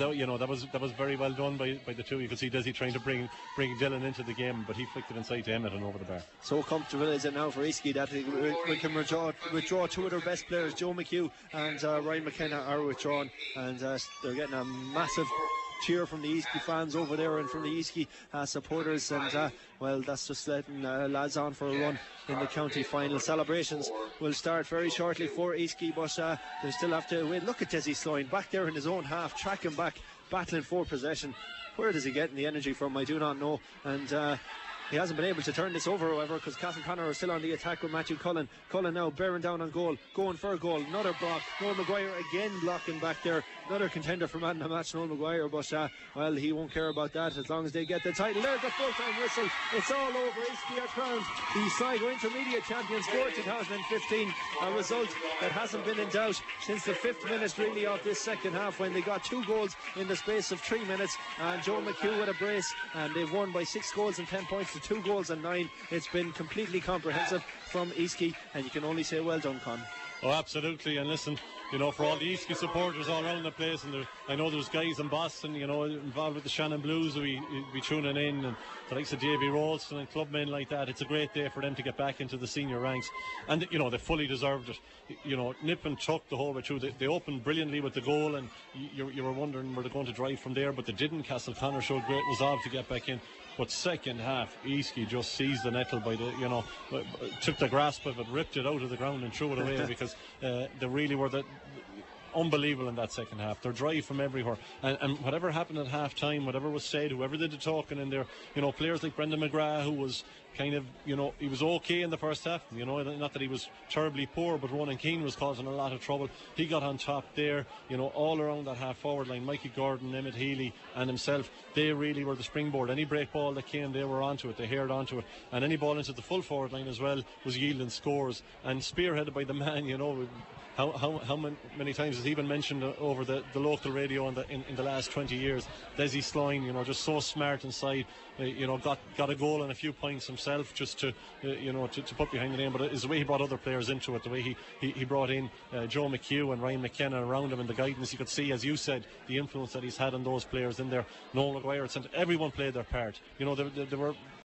[SPEAKER 2] that, you know, that was that was very well done by, by the two. You could see Desi trying to bring bring Dylan into the game, but he flicked it inside to Emmett and over the bar.
[SPEAKER 1] So comfortable is it now for Easky that we, we can withdraw, withdraw two of their best players. Joe McHugh and uh, Ryan McKenna are withdrawn, and uh, they're getting a massive cheer from the Easky fans over there and from the Easky uh, supporters, and uh, well, that's just letting uh, lads on for a run in the county final. Celebrations will start very shortly for Easky, but uh, they still have to wait. Look at Desi Sloan back there in his own half, tracking back, battling for possession. Where does he get the energy from? I do not know. And uh, he hasn't been able to turn this over, however, because Castleconnor are still on the attack with Matthew Cullen. Cullen now bearing down on goal, going for a goal. Another block. Noel Maguire again blocking back there. Another contender for man of the match, Noel Maguire, but uh, well, he won't care about that as long as they get the title. There's the full-time whistle. It's all over. Easky are crowned the Sligo Intermediate Champions for two thousand fifteen. A result that hasn't been in doubt since the fifth minute really of this second half, when they got two goals in the space of three minutes. And Joe McHugh with a brace, and they've won by six goals and ten points to two goals and nine. It's been completely comprehensive from Easky, and you can only say well done, Con.
[SPEAKER 2] Oh, absolutely. And listen, you know, for all the Easky supporters all around the place, and there, I know there's guys in Boston, you know, involved with the Shannon Blues who we be tuning in, and the likes of Davy Ralston and clubmen like that. It's a great day for them to get back into the senior ranks, and you know, they fully deserved it. You know, nip and tuck the whole way through. They, they opened brilliantly with the goal, and you, you were wondering were they going to drive from there, but they didn't. Castleconnor showed great resolve to get back in. But second half, Easky just seized the nettle by the, you know, took the grasp of it, ripped it out of the ground and threw it away because uh, they really were the, unbelievable in that second half. Their drive from everywhere, and, and whatever happened at half time, whatever was said, whoever did the talking in there, you know, players like Brendan McGrath, who was kind of, you know, he was okay in the first half, you know, not that he was terribly poor, but Ronan Keane was causing a lot of trouble. He got on top there, you know, all around that half forward line. Mikey Gordon, Emmett Healy and himself, they really were the springboard. Any break ball that came, they were onto it, they haired onto it, and any ball into the full forward line as well was yielding scores, and spearheaded by the man, you know. How, how, how many times has he been mentioned over the, the local radio in the, in, in the last twenty years? Desi Sloan, you know, just so smart inside, uh, you know, got got a goal and a few points himself just to, uh, you know, to, to put behind the name. But it's the way he brought other players into it, the way he, he, he brought in uh, Joe McHugh and Ryan McKenna around him, and the guidance. You could see, as you said, the influence that he's had on those players in there. Noel Maguire, everyone played their part. You know, they, they, they were